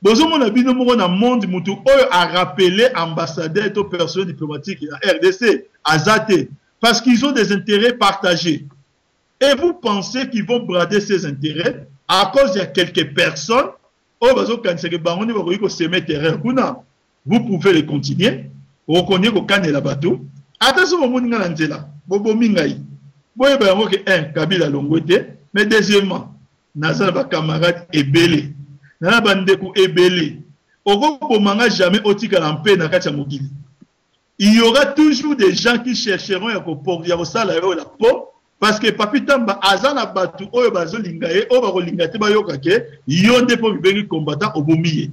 Bozo mon abino mo na monde mutu oyo a rappelé ambassadeur et personnel diplomatique à R D C, à Zate, parce qu'ils ont des intérêts partagés. Et vous pensez qu'ils vont brader ces intérêts à cause de quelques personnes? Oh, bazo kanse ke bango ni bako yiko semer terrain kuna. Vous pouvez les continuer. Vous connaissez ko kane la bateau. Attention mo moninga na nzela. Bobo mingai. Boye ba ngo ke un Kabila longwete, mais deuxièmement, naza ba camarade ebele. Na bandeko ebele. Oko bomanga jamais otika na mpe na kati ya mokili. Il y aura toujours des gens qui chercheront ya ko pour ya ko sala yo la peau. Parce que Papi Tamba azana batu oyo bazo lingaye o bako lingate ba yoka ke yonde po bibengi combattant obomiye.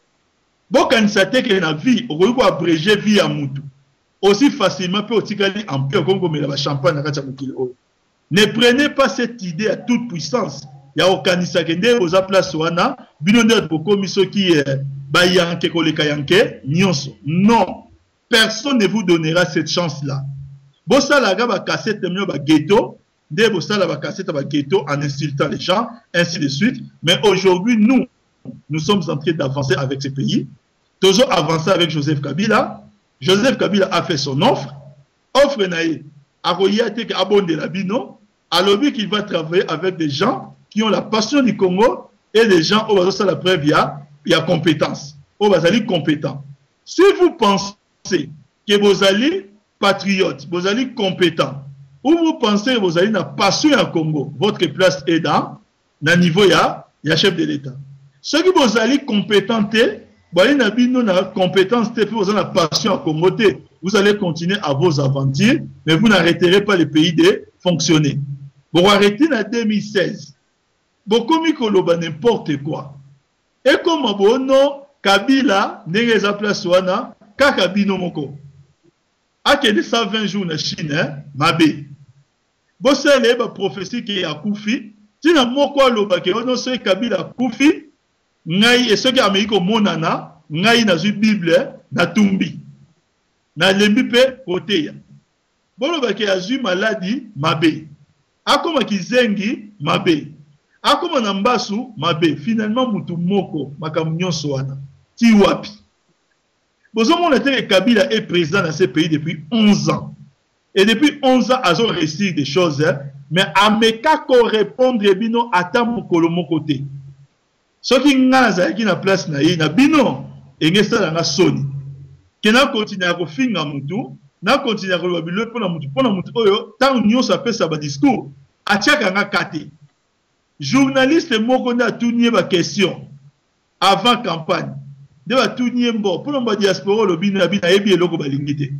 Bokanisa te ke na vie okoki ko abréger vie ya mutu aussi facilement peut otikali en paix comme comme la champagne na kati ya mokili oyo. Ne prenez pas cette idée à toute puissance. Ya okanisa ke nde oza place wana bino nde bokomi soki ba yanke koleka yanke nyonso. Non, personne ne vous donnera cette chance là. Bosalaga ba cassette mio ba ghetto, de bosala ba cassette ba ghetto en insultant les gens, ainsi de suite. Mais aujourd'hui, nous, nous sommes en train d'avancer avec ce pays. Toujours avancer avec Joseph Kabila. Joseph Kabila a fait son offre. Offre naïe. Aroyate ke abonde la bino. Alors qu'il va travailler avec des gens qui ont la passion du Congo et des gens au bas la preuve il y a compétence. Au bas compétent. Si vous pensez que vous allez patriote, vous allez compétent, ou vous pensez que vous allez na passion au Congo, votre place est dans le niveau ya, ya chef de l'État. Ceux qui vous allez compétent, vous allez na bino na compétence, vous avez la passion au Congo, vous allez continuer à vos aventures, mais vous n'arrêterez pas le pays de fonctionner. Vous arrêtez en deux mille seize. Vous commis koloba n'importe quoi. Et comme vous non Kabila n'est pas place wana kakabino moko. Ake de cent vingt jours na Chine, hein, mabe. Bosele ba prophétie qui a koufi, tina moko aloba ke ono se Kabila koufi, ngai et ce qui Amérique monana, ngai na zu Bible na tumbi. Na lembi pe koteya. Boloba ke azu maladie mabe. Akoma kizengi mabe. Akoma na mbasu mabe. Finalement mutu moko makamu nyonso wana. Ti wapi. Bozomon était que Kabila est président dans ce pays depuis onze ans. Et depuis onze ans, ils ont réussi des choses. Hein, mais à meka ko répondre bino ata mokolo côté. Ce qui ngaza qui na place na yi na bino engesa na soni. Kena continue à finga mutu, na continue à robilo pour na mutu, pour na mutu oyo, tant nyo sa fait sa ba discours, atiaka nga kate. Journaliste moko na tourner ba question avant campagne. De va tourner mbo pour la diaspora le bina bina ebi eloko balingite.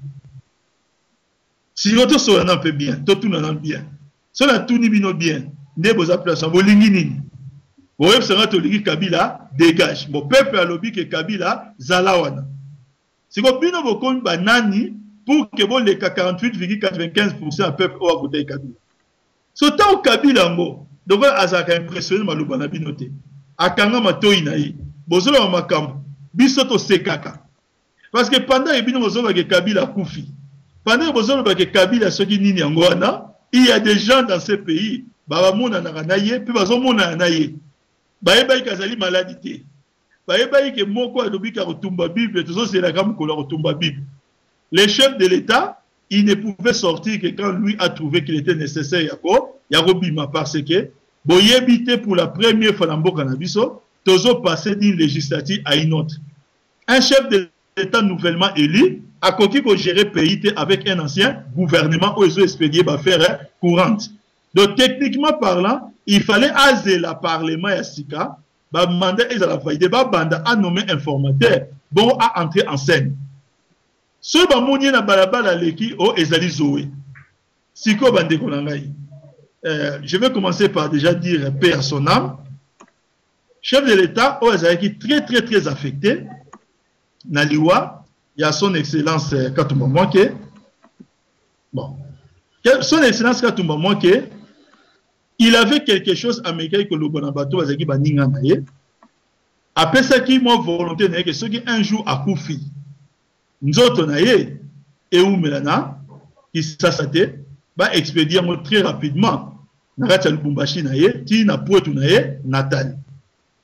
Si l'autre soit un peu bien, tout tout n'en bien. Si on a tout ni bino bien, ne boza place en bolingi nini. Boyeb sera to lingi Kabila dégage. Mon peuple a lobby que Kabila zalawana. Si ko bino bokon banani pour que bon les quarante-huit virgule quatre-vingt-quinze pour cent peuple au voter Kabila. So tant Kabila ngo, donc azaka impressionné maluba na binote. Akanga matoi na yi. Bozolo makambo. Bisoto sekaka. Parce que pendant que bino bozolo ke Kabila kufi. Pendant que bozolo ke Kabila soki nini angwana, il y a des gens dans ce pays, baba mona na naye, puis bazo mona na ye. Baye baye kazali maladie. Baye baye ke moko adobi ka retumba Bible, tout ça c'est la gamme ko la retumba Bible. Les chefs de l'État, il ne pouvait sortir que quand lui a trouvé qu'il était nécessaire yako, yarobima parce que boyebité pour la première fois dans mboka na biso, tozo passer d'une législative à une autre. Un chef de l'État nouvellement élu a coquille pour gérer le pays avec un ancien gouvernement où ils ont expédié affaires courantes. Donc techniquement parlant, il fallait aser le Parlement et Sika, bah mandat ils la validé, bah banda a nommé informateur, bon à entrer en scène. Ce bah mounier na balabala leki o ezali zoé. Siko bande konangai. Je vais commencer par déjà dire paix à son âme. Chef de l'État, oh, qui est très très très affecté. Naliwa, il y a son excellence Katumba Mwanke. Bon. Son excellence Katumba Mwanke, il avait quelque chose américain que le Bonabato a dit Baninga Naye. Après ça, qui m'a volonté que ceux qui un jour a Koufi, Nzoto Naye, et où Melana, qui s'assate, va expédier très rapidement. Naracha Lubumbashi Naye, qui n'a pas tout Naye, Nathalie.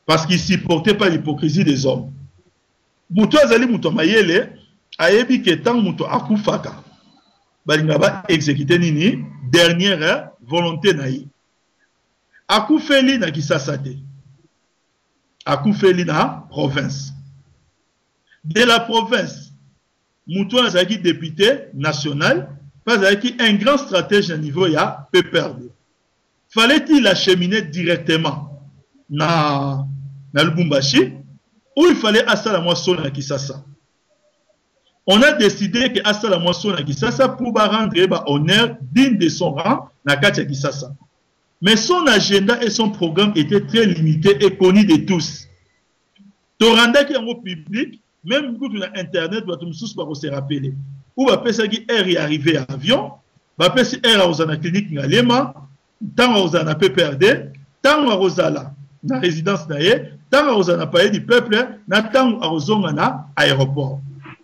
parce qu'il ne supportait pas l'hypocrisie des hommes. Moutou azali moutou mayele, ayebi que tant moutou akufaka, balinga ba exécuter nini, dernière volonté naïe. Akufeli na Kisasa te. Akufeli na province. De la province, moutou azali député national, pas un grand stratège à niveau ya P P R D. Fallait-il acheminer directement na na Lubumbashi ou il fallait Assala Moisson na Kisasa? On a décidé que Assala Moisson na Kisasa pour rendre ba honneur digne de son rang na Katia Kisasa. Mais son agenda et son programme étaient très limités et connus de tous. Toranda qui est en public, même quand on a internet, on va se rappeler. Ou va penser que R est arrivé à avion, va penser R a osana clinique ngalema, tant a osana P P R D, tant a osala na résidence naie, tant a osana palais du peuple, na tant a osona na aéroport.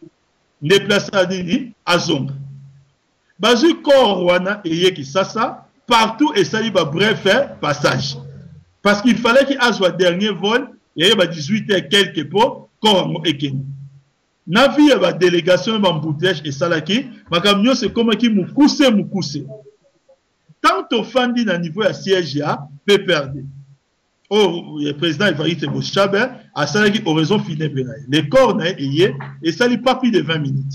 Déplaça dini azonga. Bazu corps wana eye Kisasa partout et sali ba bref passage. Parce qu'il fallait qu'il a soit dernier vol, il y a dix-huit heures quelques pour corps ekeni. Navi ya ba délégation ba mbouteage et salaki, makamnyo c'est comme qui mukuse mukuse. Tant au fandi na niveau ya siège ya P P R D. Oh, le président Evariste Bochabe a salaki horizon funèbre. Les corps na yé et sali pas plus de vingt minutes.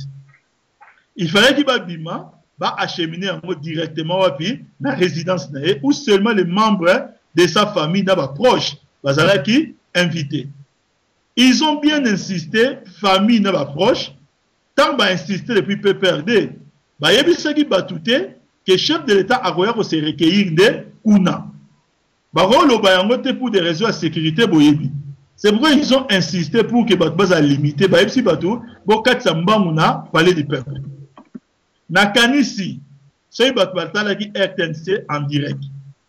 Il fallait qu'il va bima va acheminer en mode directement wapi na résidence na yé ou seulement les membres de sa famille na ba proche bazalaki invité. Ils ont bien insisté, famille n'a pas proche, tant bah insisté depuis P P R D, bah y a bien qui batouté que chef de l'État a voulu se recueillir de Kuna. Bah rôle bah y pour des raisons de sécurité boyebi. C'est pourquoi ils ont insisté pour que bah base à limiter bah y batou bon quatre samba muna parler du peuple. Nakanisi, c'est bah batala qui R T N C en direct.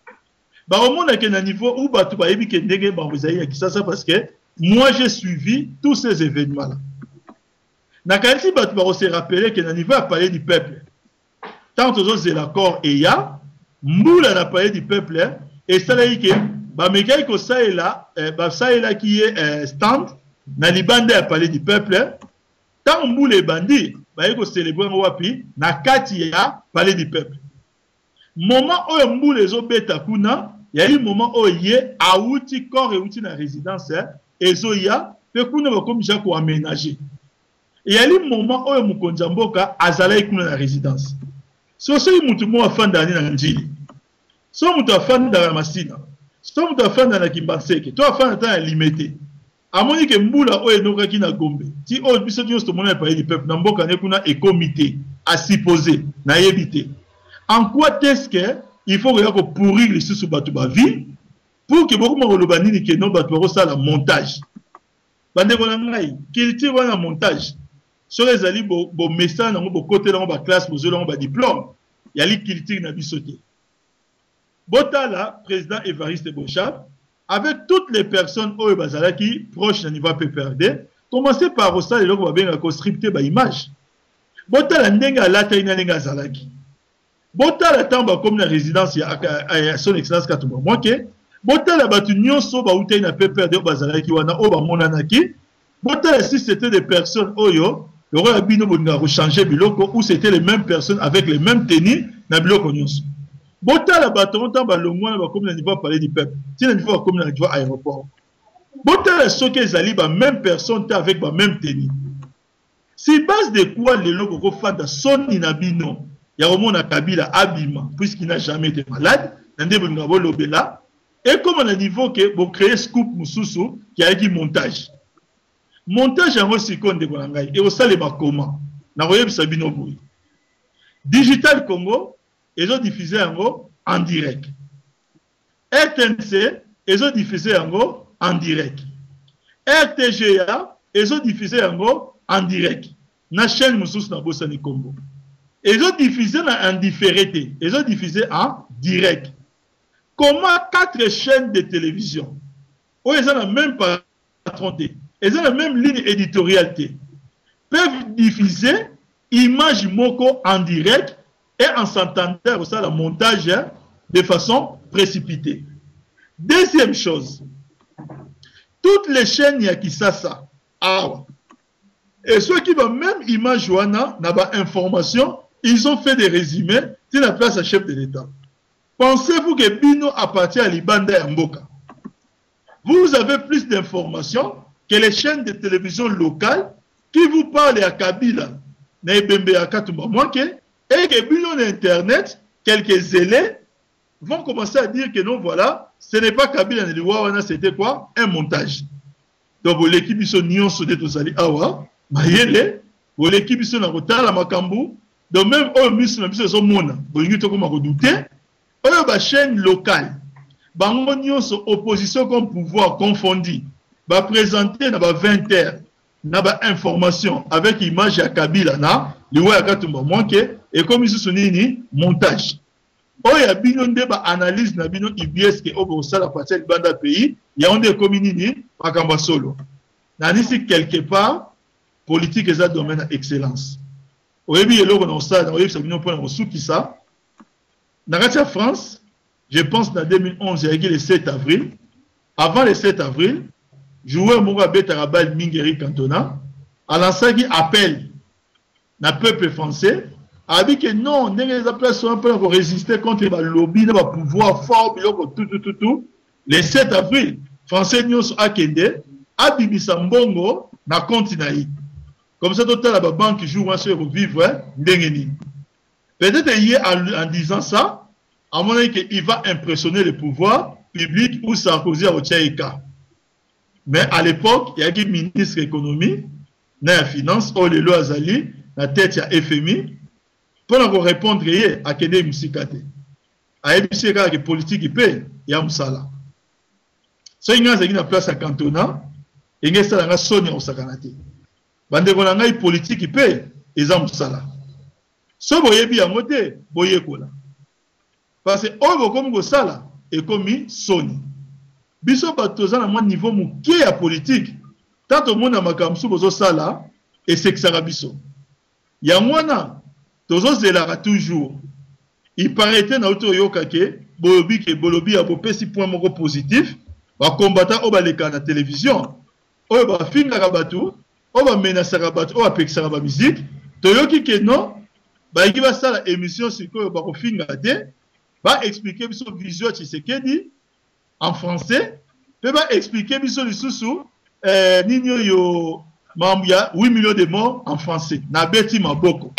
Bah au monde à quel niveau où batou bah y a que ndege bah vous avez qui ça ça parce que moi, j'ai suivi tous ces événements-là. Nakansi Batbaro s'est rappelé que niveau a parlé du peuple. Tant aux autres, c'est l'accord et ya, Moula a parlé du peuple, et ça l'a dit que, bah, mais quand ça est là, bah, ça est là qui est stand, Nalibande a parlé du peuple, tant Moula et Bandi, bah, il faut célébrer Wapi, Nakati a parlé du peuple. Moment où Moula les autres bêta kuna, il y a eu un moment où il y a un outil corps et outil dans la résidence, et Zoya, peut qu'on va comme Jacques aménager. Il y a eu un moment où Moukonjamboka a zalé dans la résidence. Si vous avez un fan d'année dans l'Anjili, si vous avez un fan dans la Massina, si vous avez un fan dans la Kimbanseke, tu as un fan dans la limité. À mon avis, que Moula ou Enoka qui n'a Gombe, si on puisse dire que mon pays du peuple, Namboka n'est et comité à s'y poser, n'a évité. En quoi est-ce qu'il faut que pourrir les sous Batouba vie? Pour que beaucoup de gens aient non ça la montage. Bande bonangai, qu'il tire un montage. Sur les alliés, bon message, bon côté dans la classe, bon dans le diplôme, il y a les qu'il tire na bisoté. Botala, président Evariste Bochab, avec toutes les personnes au Bazalaki proches d'un niveau P P R D, commencez par Rosa et l'autre va bien scripter ba image. Botala ndenga la taina ndenga Zalaki. Botala tamba comme la résidence à son excellence Katumba. Moi que Botala batu nyonso ba utei na P P R D bazalaki wana o ba monanaki. Botala si c'était des personnes oyo, le roi Abino bonga changer biloko ou c'était les mêmes personnes avec les mêmes tenues na biloko nyonso. Botala batu on tamba le moins ba comme na niveau parler du peuple. Si na niveau comme na niveau aéroport. Botala soke ezali ba même personne avec ba même tenue. Si base de quoi les loko ko fanda son inabino. Ya romona Kabila abima puisqu'il n'a jamais été malade, nande bonga bolobela. Et comme on a niveau que vous créez scoop mususu qui a dit montage. Montage en aussi compte de Bolangai et au salé comment. Na royeb sabino boui. Digital Congo, ils ont diffusé en direct. R T N C, ils ont diffusé en direct. R T G A, ils ont diffusé en direct. Na chaîne mususu na Bosani Congo. Ils ont diffusé en différé, ils ont diffusé en direct. Comment quatre chaînes de télévision, où ils ont la même patron, ils ont la même ligne éditoriale, peuvent diffuser images moko en direct et en s'entendant aussi le montage de façon précipitée. Deuxième chose, toutes les chaînes ya Kisasa. Ah. Et ceux qui vont même image wana, n'a pas information, ils ont fait des résumés, c'est la place à chef de l'État. Pensez-vous que Bino appartient à Libanda et Mboka? Vous avez plus d'informations que les chaînes de télévision locales qui vous parlent à Kabila, et que Bino d'Internet, quelques zélés, vont commencer à dire que non, voilà, ce n'est pas Kabila, c'était quoi? Un montage. Donc, l'équipe sont nions sur des tosali awa, mayele, l'équipe sont en retard à Makambu, donc même eux, ils sont mona, ils sont comme douter, eux, la chaîne locale, bango nions sur opposition comme pouvoir confondu, va présenter na ba vingt heures, na ba information avec image à Kabila na, liwa ya katumba manque, et comme ils sont nini, montage. Oh, ya bino ndeba analyse na bino I B S que obo sala partir banda pays, ya onde communini makamba solo. Na nisi quelque part politique est un domaine d'excellence. Au début yelo na osala, au début ça bino point sous qui ça. Na ratia France, je pense en deux mille onze, il y a le sept avril. Avant le sept avril, joueur Moura Betarabal Mingeri Cantona a lancé qui appelle na peuple français a dit que non, les appels sont un peu pour résister contre le lobby, le pouvoir fort, tout, tout, tout, tout. Le sept avril, Français Nyos Akende, a bimisa mbongo na continent. Comme ça, tout la banque joue un sur vivre, ndengeni. Peut-être hier, en disant ça, à mon avis qu'il va impressionner le pouvoir public ou Sarkozy à Otchaïka. Mais à l'époque, il y a un ministre de l'économie, na finance, Olelo Azali, la tête il y a F M I. Pour répondre à Kende Moussikate, à Moussika qui politique qui paie, il y a Moussala. So il y a une place à Cantona, il y a une Sonia au Sakanate. Bande Rolanga politique qui paie, il y a Moussala. So boye bi a moté, boye kola. Parce que oh comme Moussala est comme Sony. Biso batoza na mon niveau mouké à politique. Tant au monde à Makamsu bozo sala et c'est que ça rabiso. Ya mwana Tozo zelara toujours. Il paraît que na auto yokake, bolobi ke bolobi a bopé si point moko positif, ba combattant au baleka na télévision, o ba finga rabatu, o ba menacer rabatu, o ba pexera ba musique, toyoki ke non, ba yiki ba sala émission sur ko ba ko finga te, ba expliquer biso vision Tshisekedi en français, peut ba expliquer biso lisusu euh ninyo yo mamya huit millions de morts en français. Na beti maboko.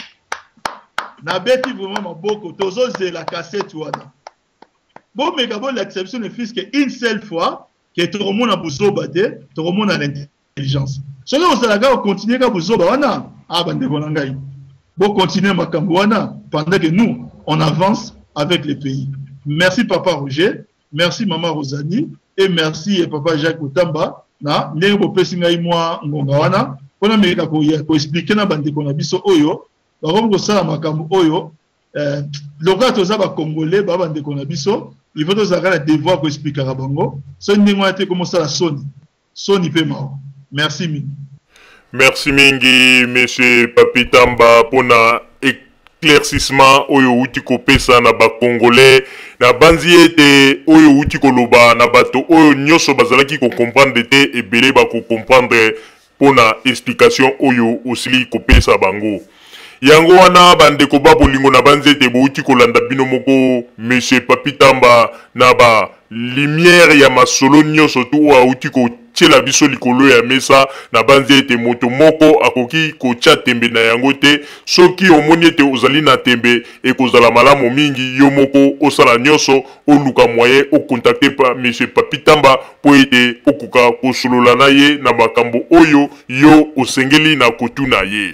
Na beti vraiment beaucoup tozo de la cassette wana bon mais d'abord l'exception ne fils que une seule fois que tout le monde a besoin de tout le monde a l'intelligence selon ça la gars continuer ka besoin wana ah bande bonangai bon continuer makambo wana pendant que nous on avance avec les pays. Merci papa Roger, merci maman Rosani et merci papa Jacques Outamba na ndenge pesi ngai moi ngonga wana pona meka ko ko expliquer na bande ko na biso oyo. Comme ça, oyo, local toza ba congolais ba bande ko na biso, il faut toza ka devoir ko expliquer à bango. So ndingo ate comme ça la Sony. Sony pe mao. Merci mingi. Merci mingi monsieur Papitamba pour na éclaircissement oyo uti ko pesa na ba congolais na banzi ete oyo uti ko loba na bato oyo nyoso bazalaki ko comprendre te et belé ba ko comprendre pour na explication oyo osili ko pesa bango. Yango wana bandeko ba bolingo na banzete bouti kolanda bino moko monsieur Papitamba na ba lumière ya masolo nyonso tu wa uti ko tshela biso likolo ya mesa na banzete moto moko akoki ko tcha tembe na yango te soki omoni ete ozali na tembe e kozala malamu mingi yo moko osala nyonso oluka moyen o contacter pa monsieur Papitamba po ete okuka kosolola na ye na makambo oyo yo osengeli na kotuna ye.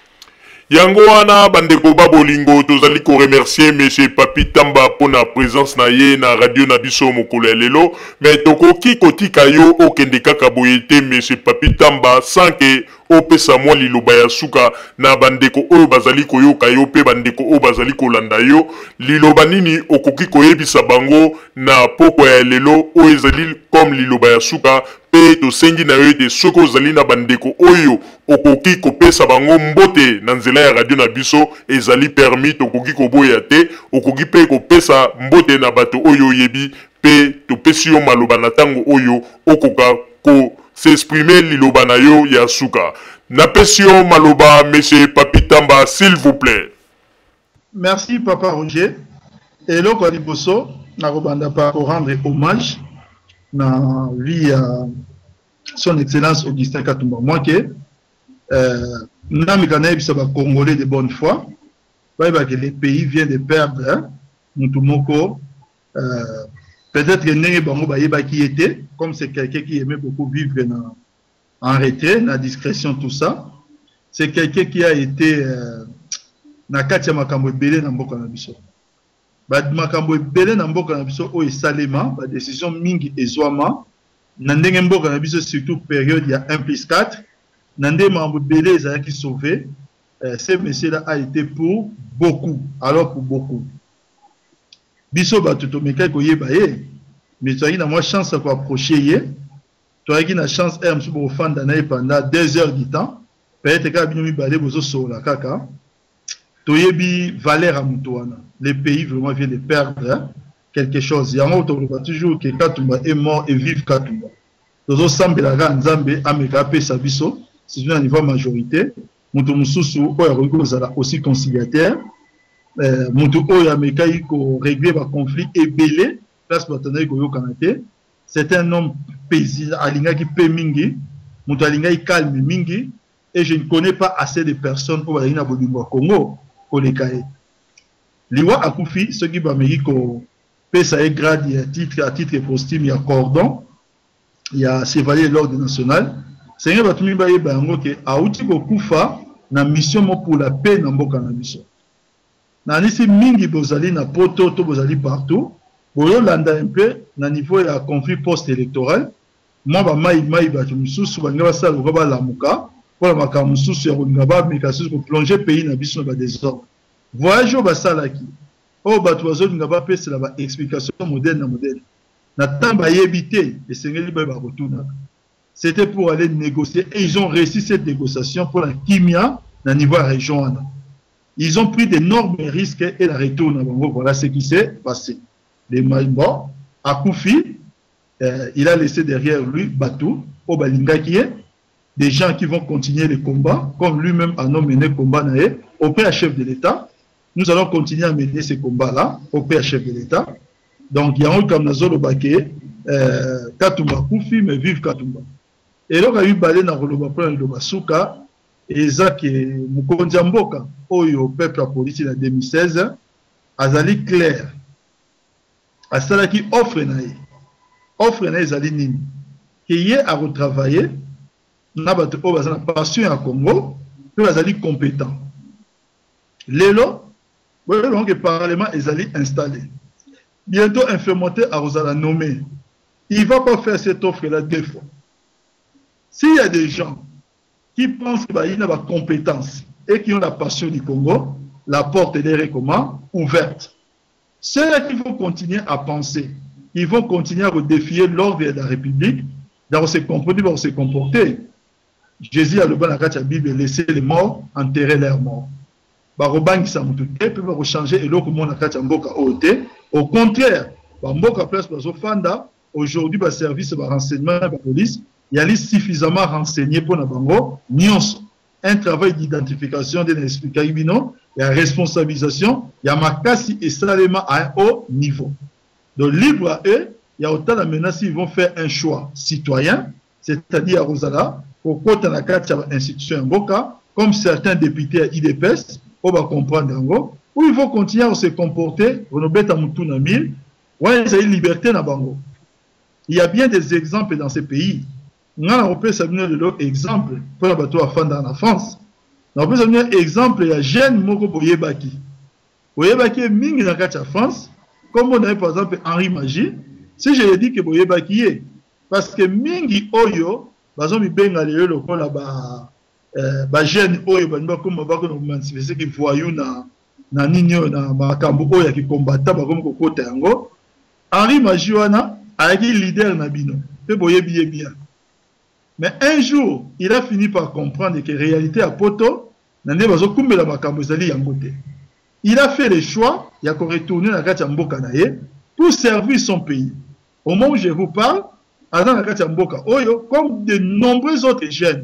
Yango wana bandeko babolingo tozali ko remercier monsieur Papitamba pour na présence na ye na radio na biso mokolo lelo mais tokoki kotika yo okende kaka boyete monsieur Papitamba sans que opesa mwa liloba ya suka na bandeko oyo bazali koyoka yo pe bandeko oyo bazali kolanda yo liloba nini okoki koyebisa bango na poko ya lelo oyo ezali comme liloba ya suka pe tosengi na yo ete soki ozali na bandeko oyo okoki kopesa bango mbote na nzela ya radio na biso ezali permis tokoki koboya te okoki pe kopesa mbote na bato oyo oyebi pe topesi yo maloba na tango oyo okoka ko s'exprimer liloba na yo ya suka. Napesio maloba monsieur Papitamba s'il vous plaît. Merci Papa Roger. Et là kwa liboso na robanda pa rendre hommage na vie à son excellence Augustin Katumba moi que euh na mikana bisa ba congolais de bonne foi ba ba que les pays viennent de perdre hein, Mutumoko euh peut-être que ndenge bango ba yeba qui était comme c'est quelqu'un qui aimait beaucoup vivre dans en retrait, la discrétion, tout ça. C'est quelqu'un qui a été euh, na kati ya makambo ebele na mboka na biso. Ba makambo ebele na mboka na biso o esalema, ba décision mingi ezwama na ndenge mboka na biso surtout période ya un plus quatre, na ndenge makambo ebele ezalaki sauvé. Euh, ce monsieur là a été pour beaucoup, alors pour beaucoup. Biso ba tutomeka ko yeba ye, mais tu as eu na moi chance à approcher ye. Tu as eu la chance de faire pendant deux heures du temps. Peut-être que tu as eu la kaka. Tu as eu valeur à Moutouana. Les pays vraiment viennent de perdre hein, quelque chose. Il y a toujours que Katumba est mort et vive Katumba. Nous avons la grande Zambé, Ameka, Pesabiso, c'est une niveau majorité. Moutou Moussoussou, aussi conciliateur. Moutou Oya Ameka, il faut régler le conflit et belé. Place Batana, il faut Canada. C'est un homme paisible, Alinga qui paie mingi, Moutalinga qui calme mingi, et je ne connais pas assez de personnes pour aller au Congo pour les cahiers. Liwa Akoufi, ceux qui vont payer sa grade à titre, à titre posthume, il y a cordon, il y a chevalier de l'ordre national. C'est un batumi baye bango que Aouti Koufa na mission pour la paix dans Mboka na biso. Na nisi mingi bozali na poto to bozali partout. Boyo landa un peu na niveau ya conflit post-électoral. Moi ba mai mai ba mususu ba ngaba sa ba la muka pour ma ka mususu ya ngaba mais ka susu ko plonger pays na biso ba désordre. Voyage ba sala ki. O ba tozo ngaba pesa la ba explication moderne na moderne. Na tamba yebité et sengeli ba ba retourna. C'était pour aller négocier et ils ont réussi cette négociation pour la kimia na niveau région. Ils ont pris d'énormes risques et la retourne. Voilà ce qui s'est passé. Les Maïmbo, Akoufi, euh, il a laissé derrière lui Batou, Obalinga qui est, des gens qui vont continuer les combats, comme lui-même a nommé le combat naé, au père chef de l'État. Nous allons continuer à mener ces combats-là, au père chef de l'État. Donc, il y a un comme Nazolo Baké, Katumba Koufi, mais vive Katumba. Et là, il y a eu Balé dans le Basuka, et Zak et Mukondjamboka, au peuple à police en deux mille seize, Azali clair. À cela qui offre naïe, offre naïe zali nini, qui est à retravailler, n'a pas de passion à Congo, que bazali compétent. Lélo, voyez que le Parlement est allé installé. Bientôt implémenté à Rosala nommé. Il ne va pas faire cette offre-là deux fois. S'il y a des gens qui pensent qu'il y a des compétences et qui ont la passion du Congo, la porte est comment ouverte. Ceux-là qui vont continuer à penser, ils vont continuer à redéfier l'ordre de la République, dans se comporter, dans se comporter. Jésus a le bon à la Bible, laisser les morts enterrer leurs morts. Barobangi sa mutute peut va changer et l'autre monde à mboka ote. Au contraire, mboka place bazo fanda aujourd'hui ba service ba renseignement ba police, il y a suffisamment renseigné pour na bango nyonso. Un travail d'identification de l'explication, il y a responsabilisation, il y a makasi et salément à un haut niveau. Donc libre à eux, il y a autant de menaces ils vont faire un choix citoyen, c'est-à-dire à Rosala, pour côté la carte institution Mboka, comme certains députés à I D P S, on va comprendre en gros, où ils vont continuer à se comporter, on a bête à Moutouna mille, où il y a une liberté dans Bango. Il y a bien des exemples dans ces pays. On a peut s'amener l'autre exemple pour la bateau à dans la France. On peut s'amener exemple, il y a jeune Moko Boyebaki. Boyebaki est mingi dans la France, comme on a par exemple Henri Magie. Si je dis que Boyebaki est, parce que mingi Oyo, par exemple, il benga le loco là-bas, ba jeune Oyo, ba comme ba comme manifester qui voyou na na nino na makambo Oyo qui combattant ba comme côté yango. Henri Magie wana a été leader na bino. Pe Boyebi bien. Mais un jour, il a fini par comprendre que la réalité à Poto, il a fait le choix, il a retourné dans la Mboka pour servir son pays. Au moment où je vous parle, aza na kati ya mboka oyo comme de nombreux autres jeunes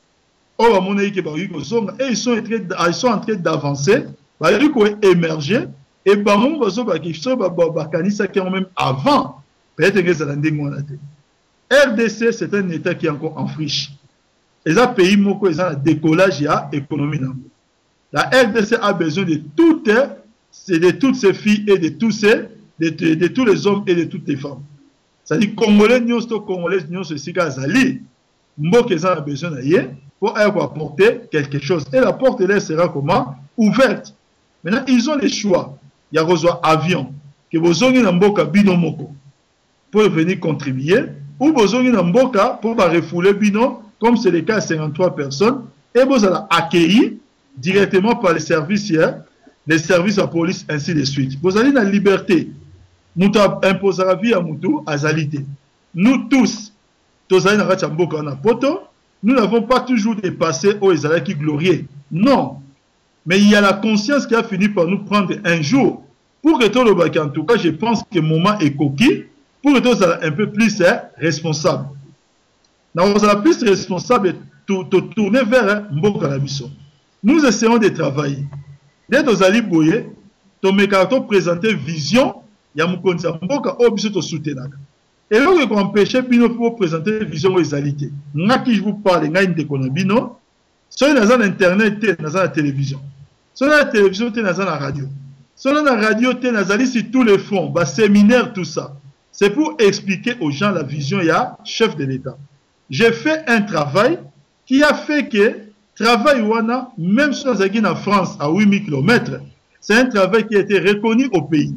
oyo bamonaki ke bakoki kozonga et ils sont ils sont en train d'avancer bakoki koémerger et bango bazobaki so bakanisaki yango même avant peut-être que ezala ndenge wana te. R D C c'est un état qui est encore en friche. Les pays moko ils ont un décollage ya économie. La R D C a besoin de toutes c'est de toutes ces filles et de tous ces de, de, de tous les hommes et de toutes les femmes. C'est-à-dire congolais nyos to congolais nyos sika azali mboka ils ont besoin d'ailleurs pour apporter quelque chose et la porte là sera comment ouverte. Maintenant ils ont le choix. Il y a reçoit avion que bozongi na mboka bino moko pour venir contribuer ou bozongi na mboka pour ba refouler bino comme c'est le cas à cinquante-trois personnes et vous allez accueillir directement par les services hier, les services de police ainsi de suite. Vous allez dans la liberté. Nous imposons la vie à Moutou, à Zalité. Nous tous, tous allez dans la mboka na poto, nous n'avons pas toujours dépassé aux Israéliens qui glorieux. Non. Mais il y a la conscience qui a fini par nous prendre un jour. Pour que tout le bac, en tout cas, je pense que le moment est coquille, pour que tout ça un peu plus hein, responsable. Nous sommes plus responsables de tourner vers Mboka na biso. Nous essayons de travailler. Dès que nous allons boyer, nous mettons présenter vision, il y a Moukonza Mboka au biso to soutenir. Et là, on empêche bino pour présenter vision aux égalités. Nga qui je vous parle, nga une déconabino. Soit dans internet, dans la télévision. Soit dans la télévision, dans la radio. Soit dans la radio, dans la sur tous les fonds, bas séminaire, tout ça. C'est pour expliquer aux gens la vision, il y a chef de l'État. J'ai fait un travail qui a fait que travail wana, même si nous sommes en France à huit mille kilomètres, c'est un travail qui a été reconnu au pays.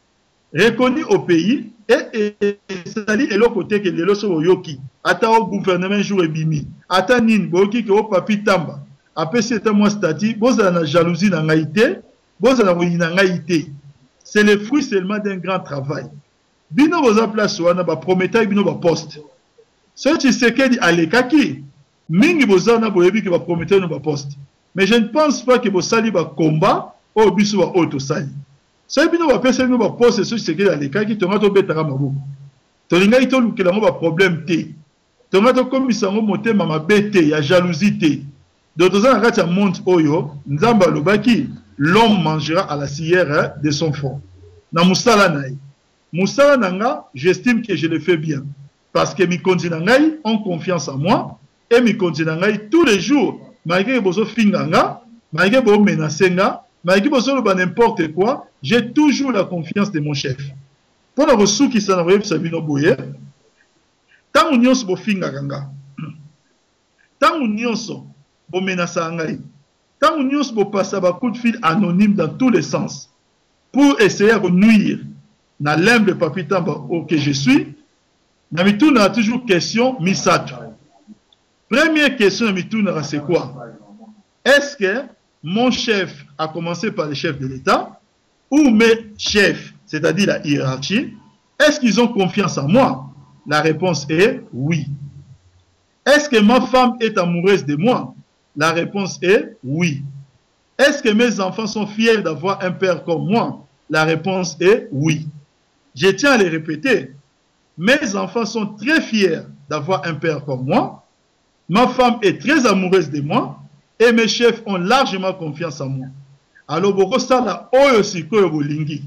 Reconnu au pays et c'est-à-dire et l'autre côté que les loso yoki, ata au gouvernement jour et bimi, ata nin boki que au papi tamba, après c'est un mois stati, boza na jalousie na ngaïté, boza na na ngaïté. C'est le fruit seulement d'un grand travail. Bino boza place wana ba prometteur bino ba poste. Ce qui se dit à l'écaki, mingi bozana boyebi que va promettre nos poste. Mais je ne pense pas que vos sali va combat au biso va auto sali. Ce qui nous va faire nos poste, ce qui se dit à l'écaki, ton gato betara mabu. Ton linga ito lukela mo ba problème té. Ton gato comme isango moté mama bété, ya jalousie té. D'autres ans rata monte oyo, nzamba lobaki, l'homme mangera à la sierre de son fond. Na musala naï. Musala nanga, j'estime que je le fais bien. Parce que mes continents ont confiance en moi et mes continents tous les jours, malgré que je finganga, malgré que je menacenga, malgré que je n'importe quoi, j'ai toujours la confiance de mon chef. Pour le sou qui s'en arrive, ça vient au boyer. Tant que nous sommes finganga, tant que nous sommes menaçangai, tant que nous sommes passer un coup de fil anonyme dans tous les sens pour essayer de nuire dans l'humble papitamba que je suis. Namitouna a toujours question misato. Première question Namitouna c'est quoi? Est-ce que mon chef a commencé par le chef de l'État ou mes chefs, c'est-à-dire la hiérarchie, est-ce qu'ils ont confiance en moi? La réponse est oui. Est-ce que ma femme est amoureuse de moi? La réponse est oui. Est-ce que mes enfants sont fiers d'avoir un père comme moi? La réponse est oui. Je tiens à le répéter. Mes enfants sont très fiers d'avoir un père comme moi. Ma femme est très amoureuse de moi. Et mes chefs ont largement confiance en moi. Alors, boko sala oyo sikoyo bolingi.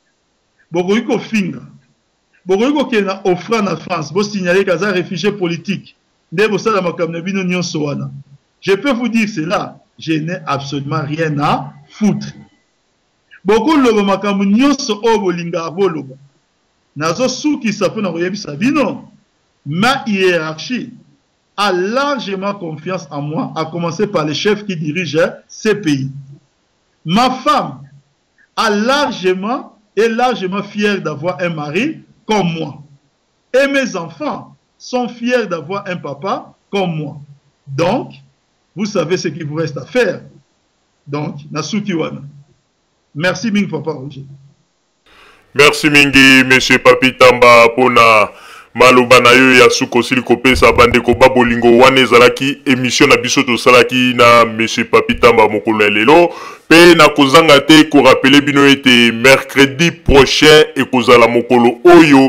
Boko yuko finga. Boko yuko kena offra na France. Bo signaler kaza réfugié politique. Nde bo sala makamna bino nyonso wana. Je peux vous dire cela. Je n'ai absolument rien à foutre. Boko lobo makamna nyonso o bolinga boloba. Nazo souki sapo na koyebisa bino, ma hiérarchie a largement confiance en moi, à commencer par les chefs qui dirigent ces pays. Ma femme a largement est largement fière d'avoir un mari comme moi. Et mes enfants sont fiers d'avoir un papa comme moi. Donc, vous savez ce qu'il vous reste à faire. Donc, Nasuki Wana. Merci Ming Papa Roger. Merci mingi monsieur Papi Tamba pona maloba na yo ya suko sili kopesa bandeko babolingo wana ezalaki émission na biso to salaki na monsieur Papi Tamba mokolo lelo pe na kozanga te ko rappeler bino ete mercredi prochain ekozala mokolo oyo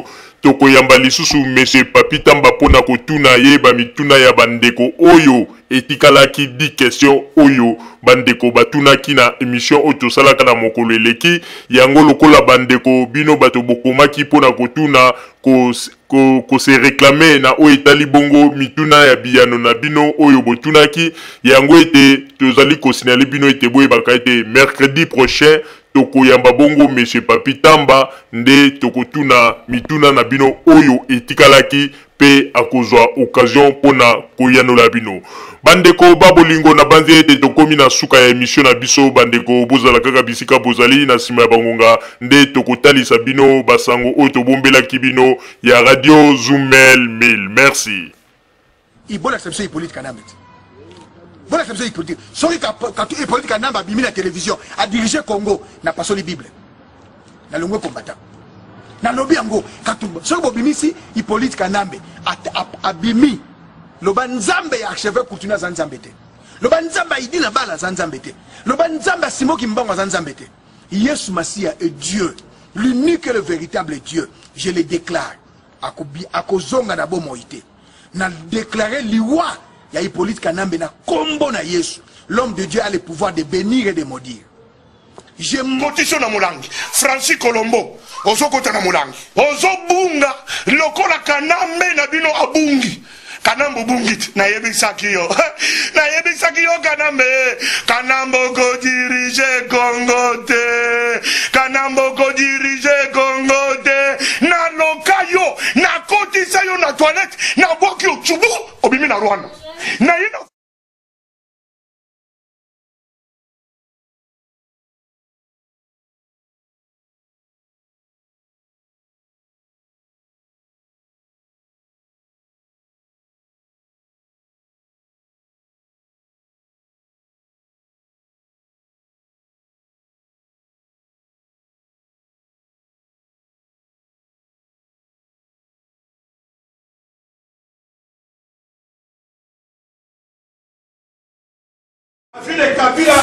tokoyamba lisusu monsieur Papi Tamba pona kotuna ye ba mituna ya bandeko oyo etikalaki di question oyo bandeko batunaki na émission oyo tosalaka na mokolo eleki yango lokola bandeko bino bato bokomaki pona kotuna ko ko, ko se réclamer na oyo etali bongo mituna ya biyano na bino oyo botunaki yango ete tozali kosinali bino ete boyebaka ete mercredi prochain tokoyamba bongo monsieur Papi Tamba nde tokotuna mituna na bino oyo etikalaki pe akozwa occasion pona koyanola bino bandeko babolingo na banze ete tokomi na suka ya émission na biso bandeko bozala kaka bisika bozali na sima ya bangonga nde tokotalisa bino basango oyo tobombelaki bino ya radio Zoomel mille. Merci. Bonne exception politique à Namit. Bonne exception politique. Sorry quand tu es politique à Nam a bimi la télévision a dirigé Congo n'a pas soli Bible. Na longo combattant. Na lobi yango quand tu sorry bobimi ici il politique à Nambe a bimi le banzambe ya cheveux kutuna zanzambete. Le banzamba il dit na bala zanzambete. Le banzamba simo kimbango zanzambete. Yesu Masia est Dieu, l'unique et le véritable Dieu. Je le déclare. À kozonga na bomoité. Na déclaré liwa ya Hippolyte Kanambe na kombo na Yesu. L'homme de Dieu a le pouvoir de bénir et de maudire. Je motiso na mulangi. Francis Colombo. Ozo kota na mulangi. Ozo bunga. Lokola Kanambe na bino abungi. Kanambo bungit na yebisaki yo. Na yebisaki yo Kanambe. Kanambo ko dirige Congo te. Kanambo ko dirige Congo te. Na lokayo na kotisa yo na toilette na boki yo chubu obimi na Rwanda. Na yino Vu les Kabila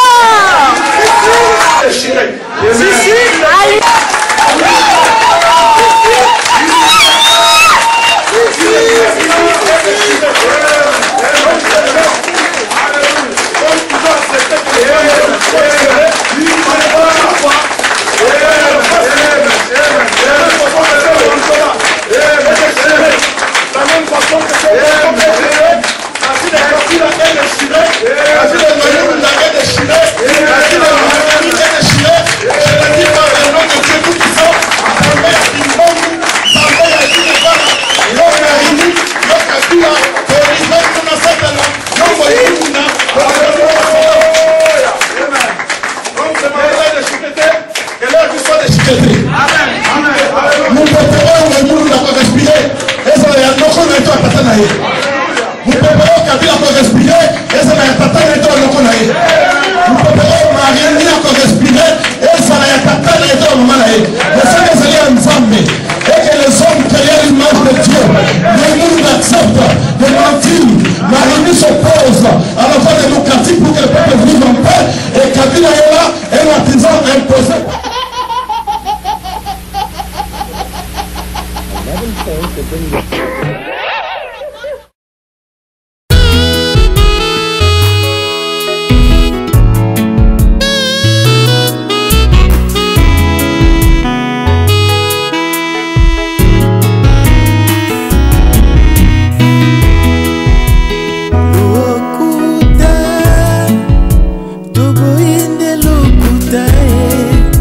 et si si allez la même façon que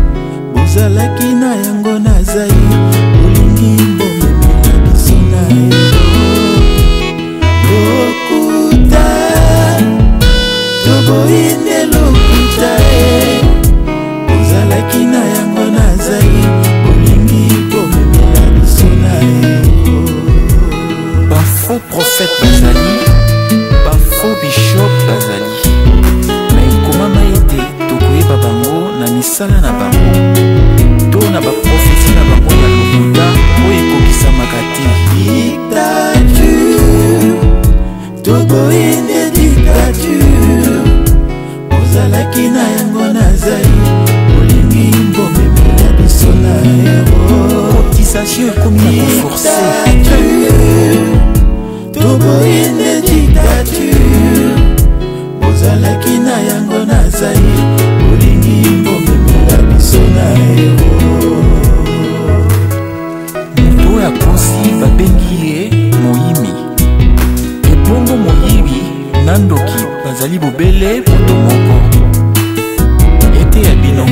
Zalaki na yango na zai, ulingi mbome bila bisona. bazali bobele poto moko ete ya bino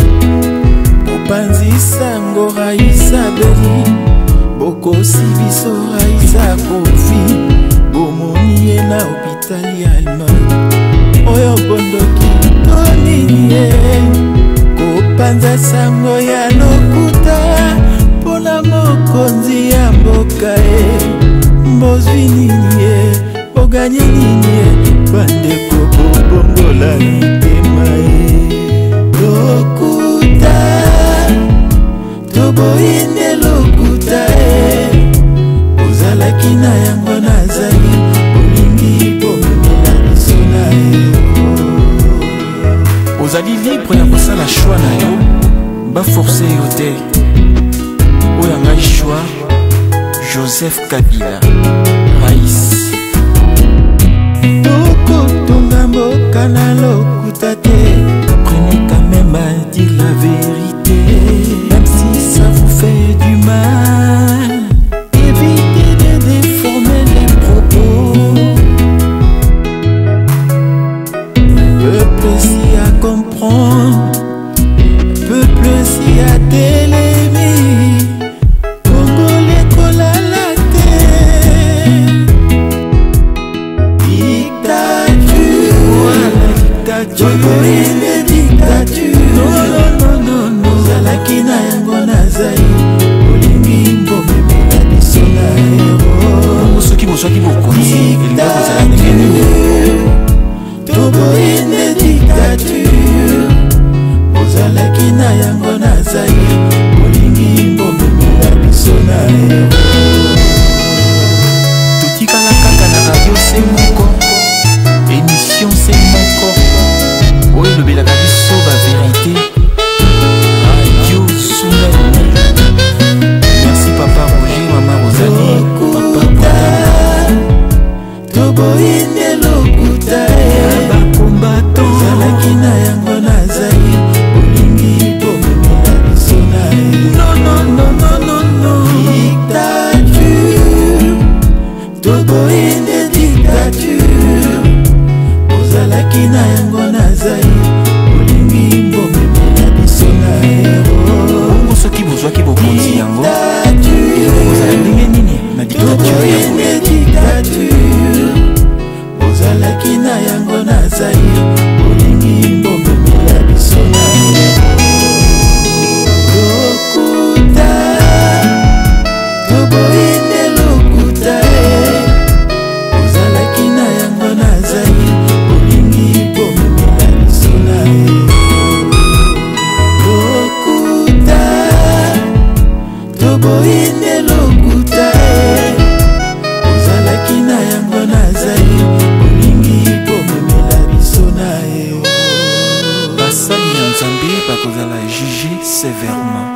kopanzisa ngo Raisa Beli bokosi biso Raisa Kofi bomoni ye na hôpital ya Allemagne oyo bondoki tonini ye kopanza sango ya lokuta mpona mokonzi ya mboka ye mbozwi nini ye oganye nini ye bandeko bobongola mitema ye lokuta toboyinde lokuta ye ozalaki na yango nazali olingi bomemela biso na ye ozali libre ya kosala shwa na yo baforce yo te oyo ngai shwa Joseph Kabila Raïs tokotonga mboka na lokuta te prenez quand même à dire la vérité même si ça vous fait du mal évitez de déformer les propos peuple si à comprendre peuple si à télémi congolais kolala te dictature voilà dictature une dictature non non non non zalaki na yango nazali olingi mbomemela biso na ero soki bozwaki bokonzi elinga kozala ndenge nini toboyinde dictature ozalaki na yango nazali olingi mbomemela biso na ero totikala kaka na radio se moko émission se moko oyo elobelaka biso bavérité radio Zoomel. Merci papa Roger, mama Rosalie, papa toboyinde lokuta ya bakombato ozalaki na yango nazali olingi bomemela biso na ye non non non non non non dictature toboyinde dictature ozalaki na yango nazali olingi bomemela biso na ye bongo soki bozwaki bokonzi yango ozala ndenge nini na dictature ya dictature ozalaki na yango nazali olingi mbomemela biso na ye lokuta toboyinde lokuta ye ozalaki na yango nazali olingi mbomemela biso na ye lokuta toboyinde lokuta ye ozalaki na yango nazali olingi bomemela biso na ye basali ya nzambe bakozala juge sévèrement.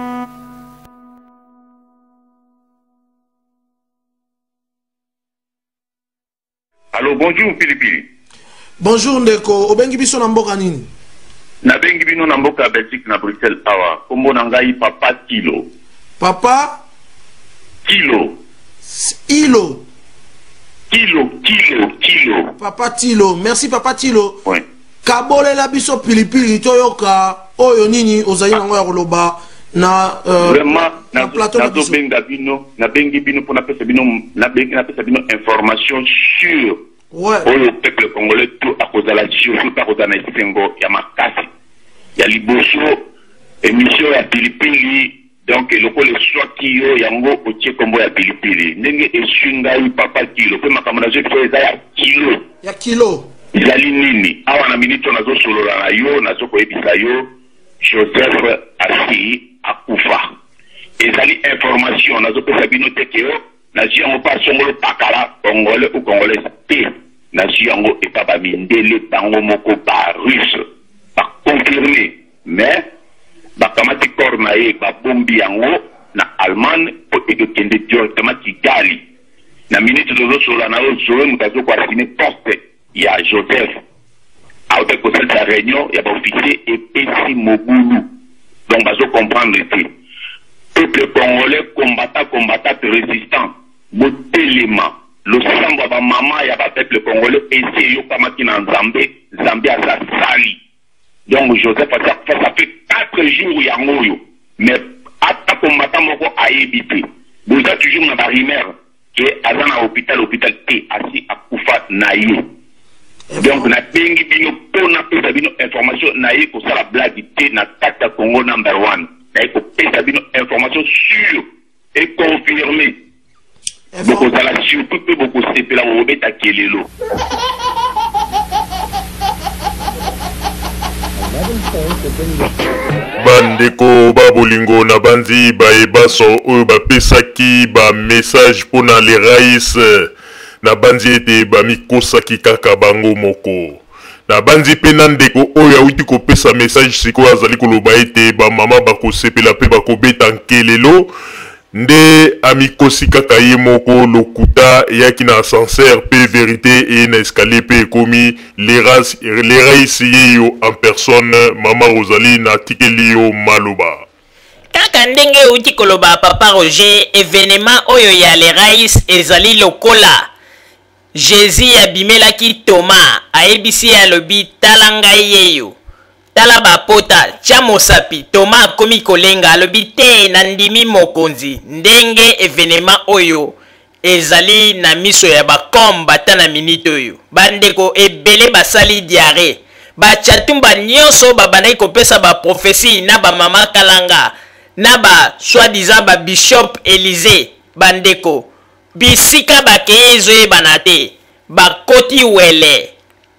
Allô, bonjour Pilipili. Bonjour ndeko, obengi biso na mboka nini? Nabengi bino na mboka Belgique na Bruxelles awa. Kombo na ngai Papa Kilo. Papa Kilo. Ilo. Kilo, Kilo, Kilo. Papa Tilo, merci Papa Tilo. Oui. Kabolela biso pilipili toyoka oyo nini ozali nango ya koloba na euh, vraiment na plateau na benga bino na bengi bino pour na pesa bino na bengi na pesa bino information sur ouais oyo peuple congolais tout à cause de la surtout à cause de la sengo ya makasi ya liboso émission ya pilipili donc loko le swaki yo yango otie kombo ya pilipili ndenge esunga yi Papa Kilo pe makamana je ko eza ya kilo ya kilo izali nini awa na minute nazo solola na yo nazo ko ebisa yo Joseph Asi akufa ezali information nazo pesa bino tekeo na jiango pa songolo pakala congolais ou congolais te na jiango et pas mindele bango moko ba russe ba confirmer mais ba kamati kornaye ba bombi yango na Allemagne pour ekende directement Kigali na minute nazo solola na yo zoe mutazo kwa signer poste ya Joseph a été pour cette réunion il y a un officier et Pessi Moboulou donc bazo comprendre que peuple congolais combattant combattant résistant motelema le sambo ba mama ya ba peuple congolais essaye yo kama kina Nzambe Nzambe asa sali. Donc Joseph ça, ça fait quatre jours ya ngoyo mais ata combattant moko ayebité. Vous êtes toujours dans la rumeur que azana hôpital hôpital T assis à kufa naye. Donc na bengi bino pona pesa bino information naye ko sala blague T na tata Congo number one. Naye ko pesa bino information sûre et confirmée. Beaucoup ça la surtout peu beaucoup c'est la robeta kelelo. Bandeko babolingo na bandi baebaso oyo bapesaki ba message pona les raïs na bandi ete bamikosaki kaka bango moko na bandi pe na ndeko oyo awuti kopesa message sikoyo azali koloba ete bamama bakosepela mpe bakobeta nkelelo nde amikosi kaka ye moko lokuta eyaki na ascenseur pe vérité e na escalier pe ekomi les raïs ye yo en personne mama Rosalie na tikeli yo maloba kaka ndenge euti koloba papa Roger événement oyo ya les raïs ezali lokola Jésus abimelaki Thomas ayebisi alobi tala ngai yeyo tala bapota tia mosapi Thomas akomi kolenga alobi te na ndimi mokonzi ndenge événement oyo ezali na miso ya bakomba ta na minute oyo bandeko ebele basali diare bachatumba nyonso babandaki kopesa baprofesi na bamama kalanga na ba soi-disant ba bishop Élysée bandeko bisika bakeye ezoyebana te bakoti wele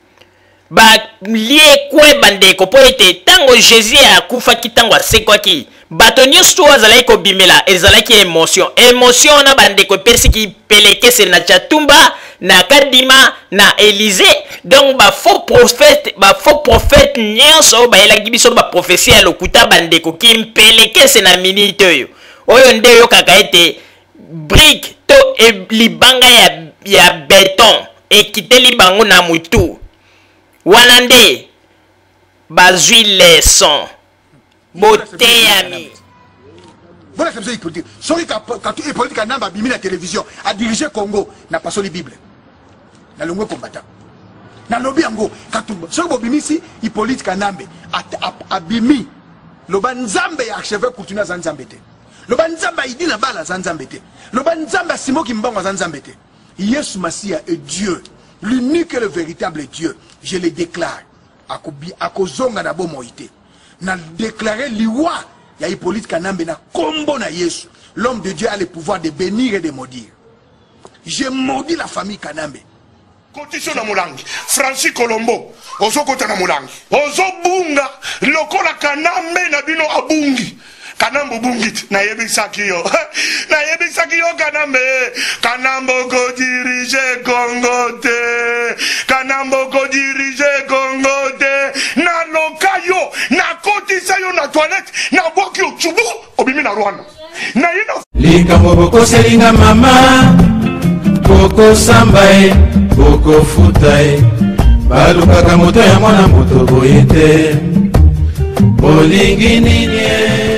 balie kwe bandeko po ete tango Jésus akufaki tango asekwaki bato nyonso oyo azalaki kobimela ezalaki émotion émotion na bandeko epesiki pelekese na chatumba na kadima na Élysée donc ba faux prophète ba faux prophète nyonso oyo bayelaki biso baprophétie ya lokuta bandeko kimpelekese na minute oyo oyo nde oyokaka ete brique to e libanga ya, ya béton ekiteli bango na mutu wana nde bazwi leson boteyami. Voilà ce que je politique. Sorry quand tu es politique à Namba bimi la télévision à diriger Congo n'a pas soli Bible. Na longo combattant. Na lobby ango quand tu sorry bimi ici il politique à Namba à bimi le banzambe ya archevêque continue à Nzambete. Le banzamba il dit na bala Nzambete. Le banzamba simo ki mbongo Nzambete. Yesu Masia est Dieu, l'unique et le véritable Dieu. Je le déclare à kozonga na bo moité. Na déclaré liwa ya Hippolyte Kanambe na kombo na Yesu. L'homme de Dieu a le pouvoir de bénir et de maudire. J'ai maudit la famille Kanambe. Kotiso na mulangi, Francis Colombo, ozo kota na mulangi. Ozo bunga, lokola Kanambe na bino abungi. Kanambo bungit, na yebisaki yo. Na yebisaki yo Kanambe. Kanambo ko dirige Congo te. Kanambo ko dirige Congo te. Na lokayo, na kotisa yo na toilette, na boki yo chubu, obimi na Rwanda. Na yino. Likambo boko selinga mama, boko sambae, boko futae. Balukaka moto ya mwana moto boyete. Bolingi nini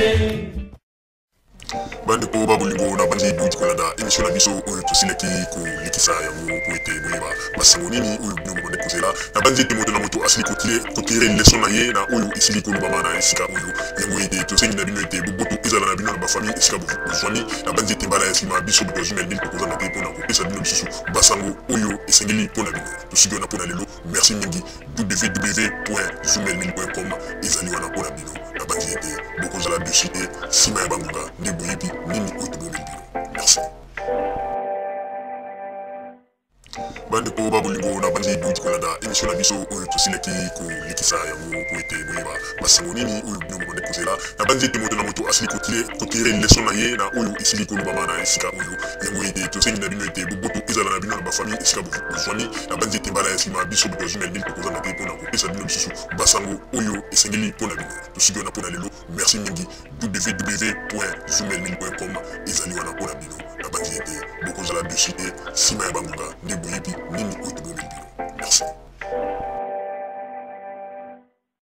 bandeko babolingo na bandi duit kolanda émission na biso oyo tosilaki kolikisa yango po ete boyeba basango nini oyo bino bobande kozela na bandi ete moto na moto asili kotire leson na ye na oyo esili kolobama na esika oyo yango ete tosengi na bino ete boboto ezala na bino na bafamille esika bozwani na bandi ete mbala ya nsima biso bozumel bino tokozanga te mpona kopesa bino lisusu basango oyo esengeli mpona bino tosiki wana mpona lelo merci mingi www point zumel mil point com ezali wana mpona bino na bandi ete bokozala dessus te nsima ya bangonga nde boyebi nini oyo tobomeli bino merci bandeko babolingo na bandi duit kolanda émission na biso oyo tosilaki kolikisa yango po ete boyeba basango nini oyo bino bobande kozela na bandi ete moto na moto asili kotire leson na ye na oyo esili kolobama na esika oyo yango ete tosengi na bino ete boboto ezala na bino na bafamille esika bozwani na bandi ete mbala ya nsima biso bozumel bino tokozanga te mpona kopesa bino lisusu basango oyo esengeli mpona bino tosiki wana mpona lelo merci mingi www point zumel mil point com ezali wana mpona bino na bandi ete bokozala dessus te nsima ya bangonga nde boyebi nini oyo tobomeli bino merci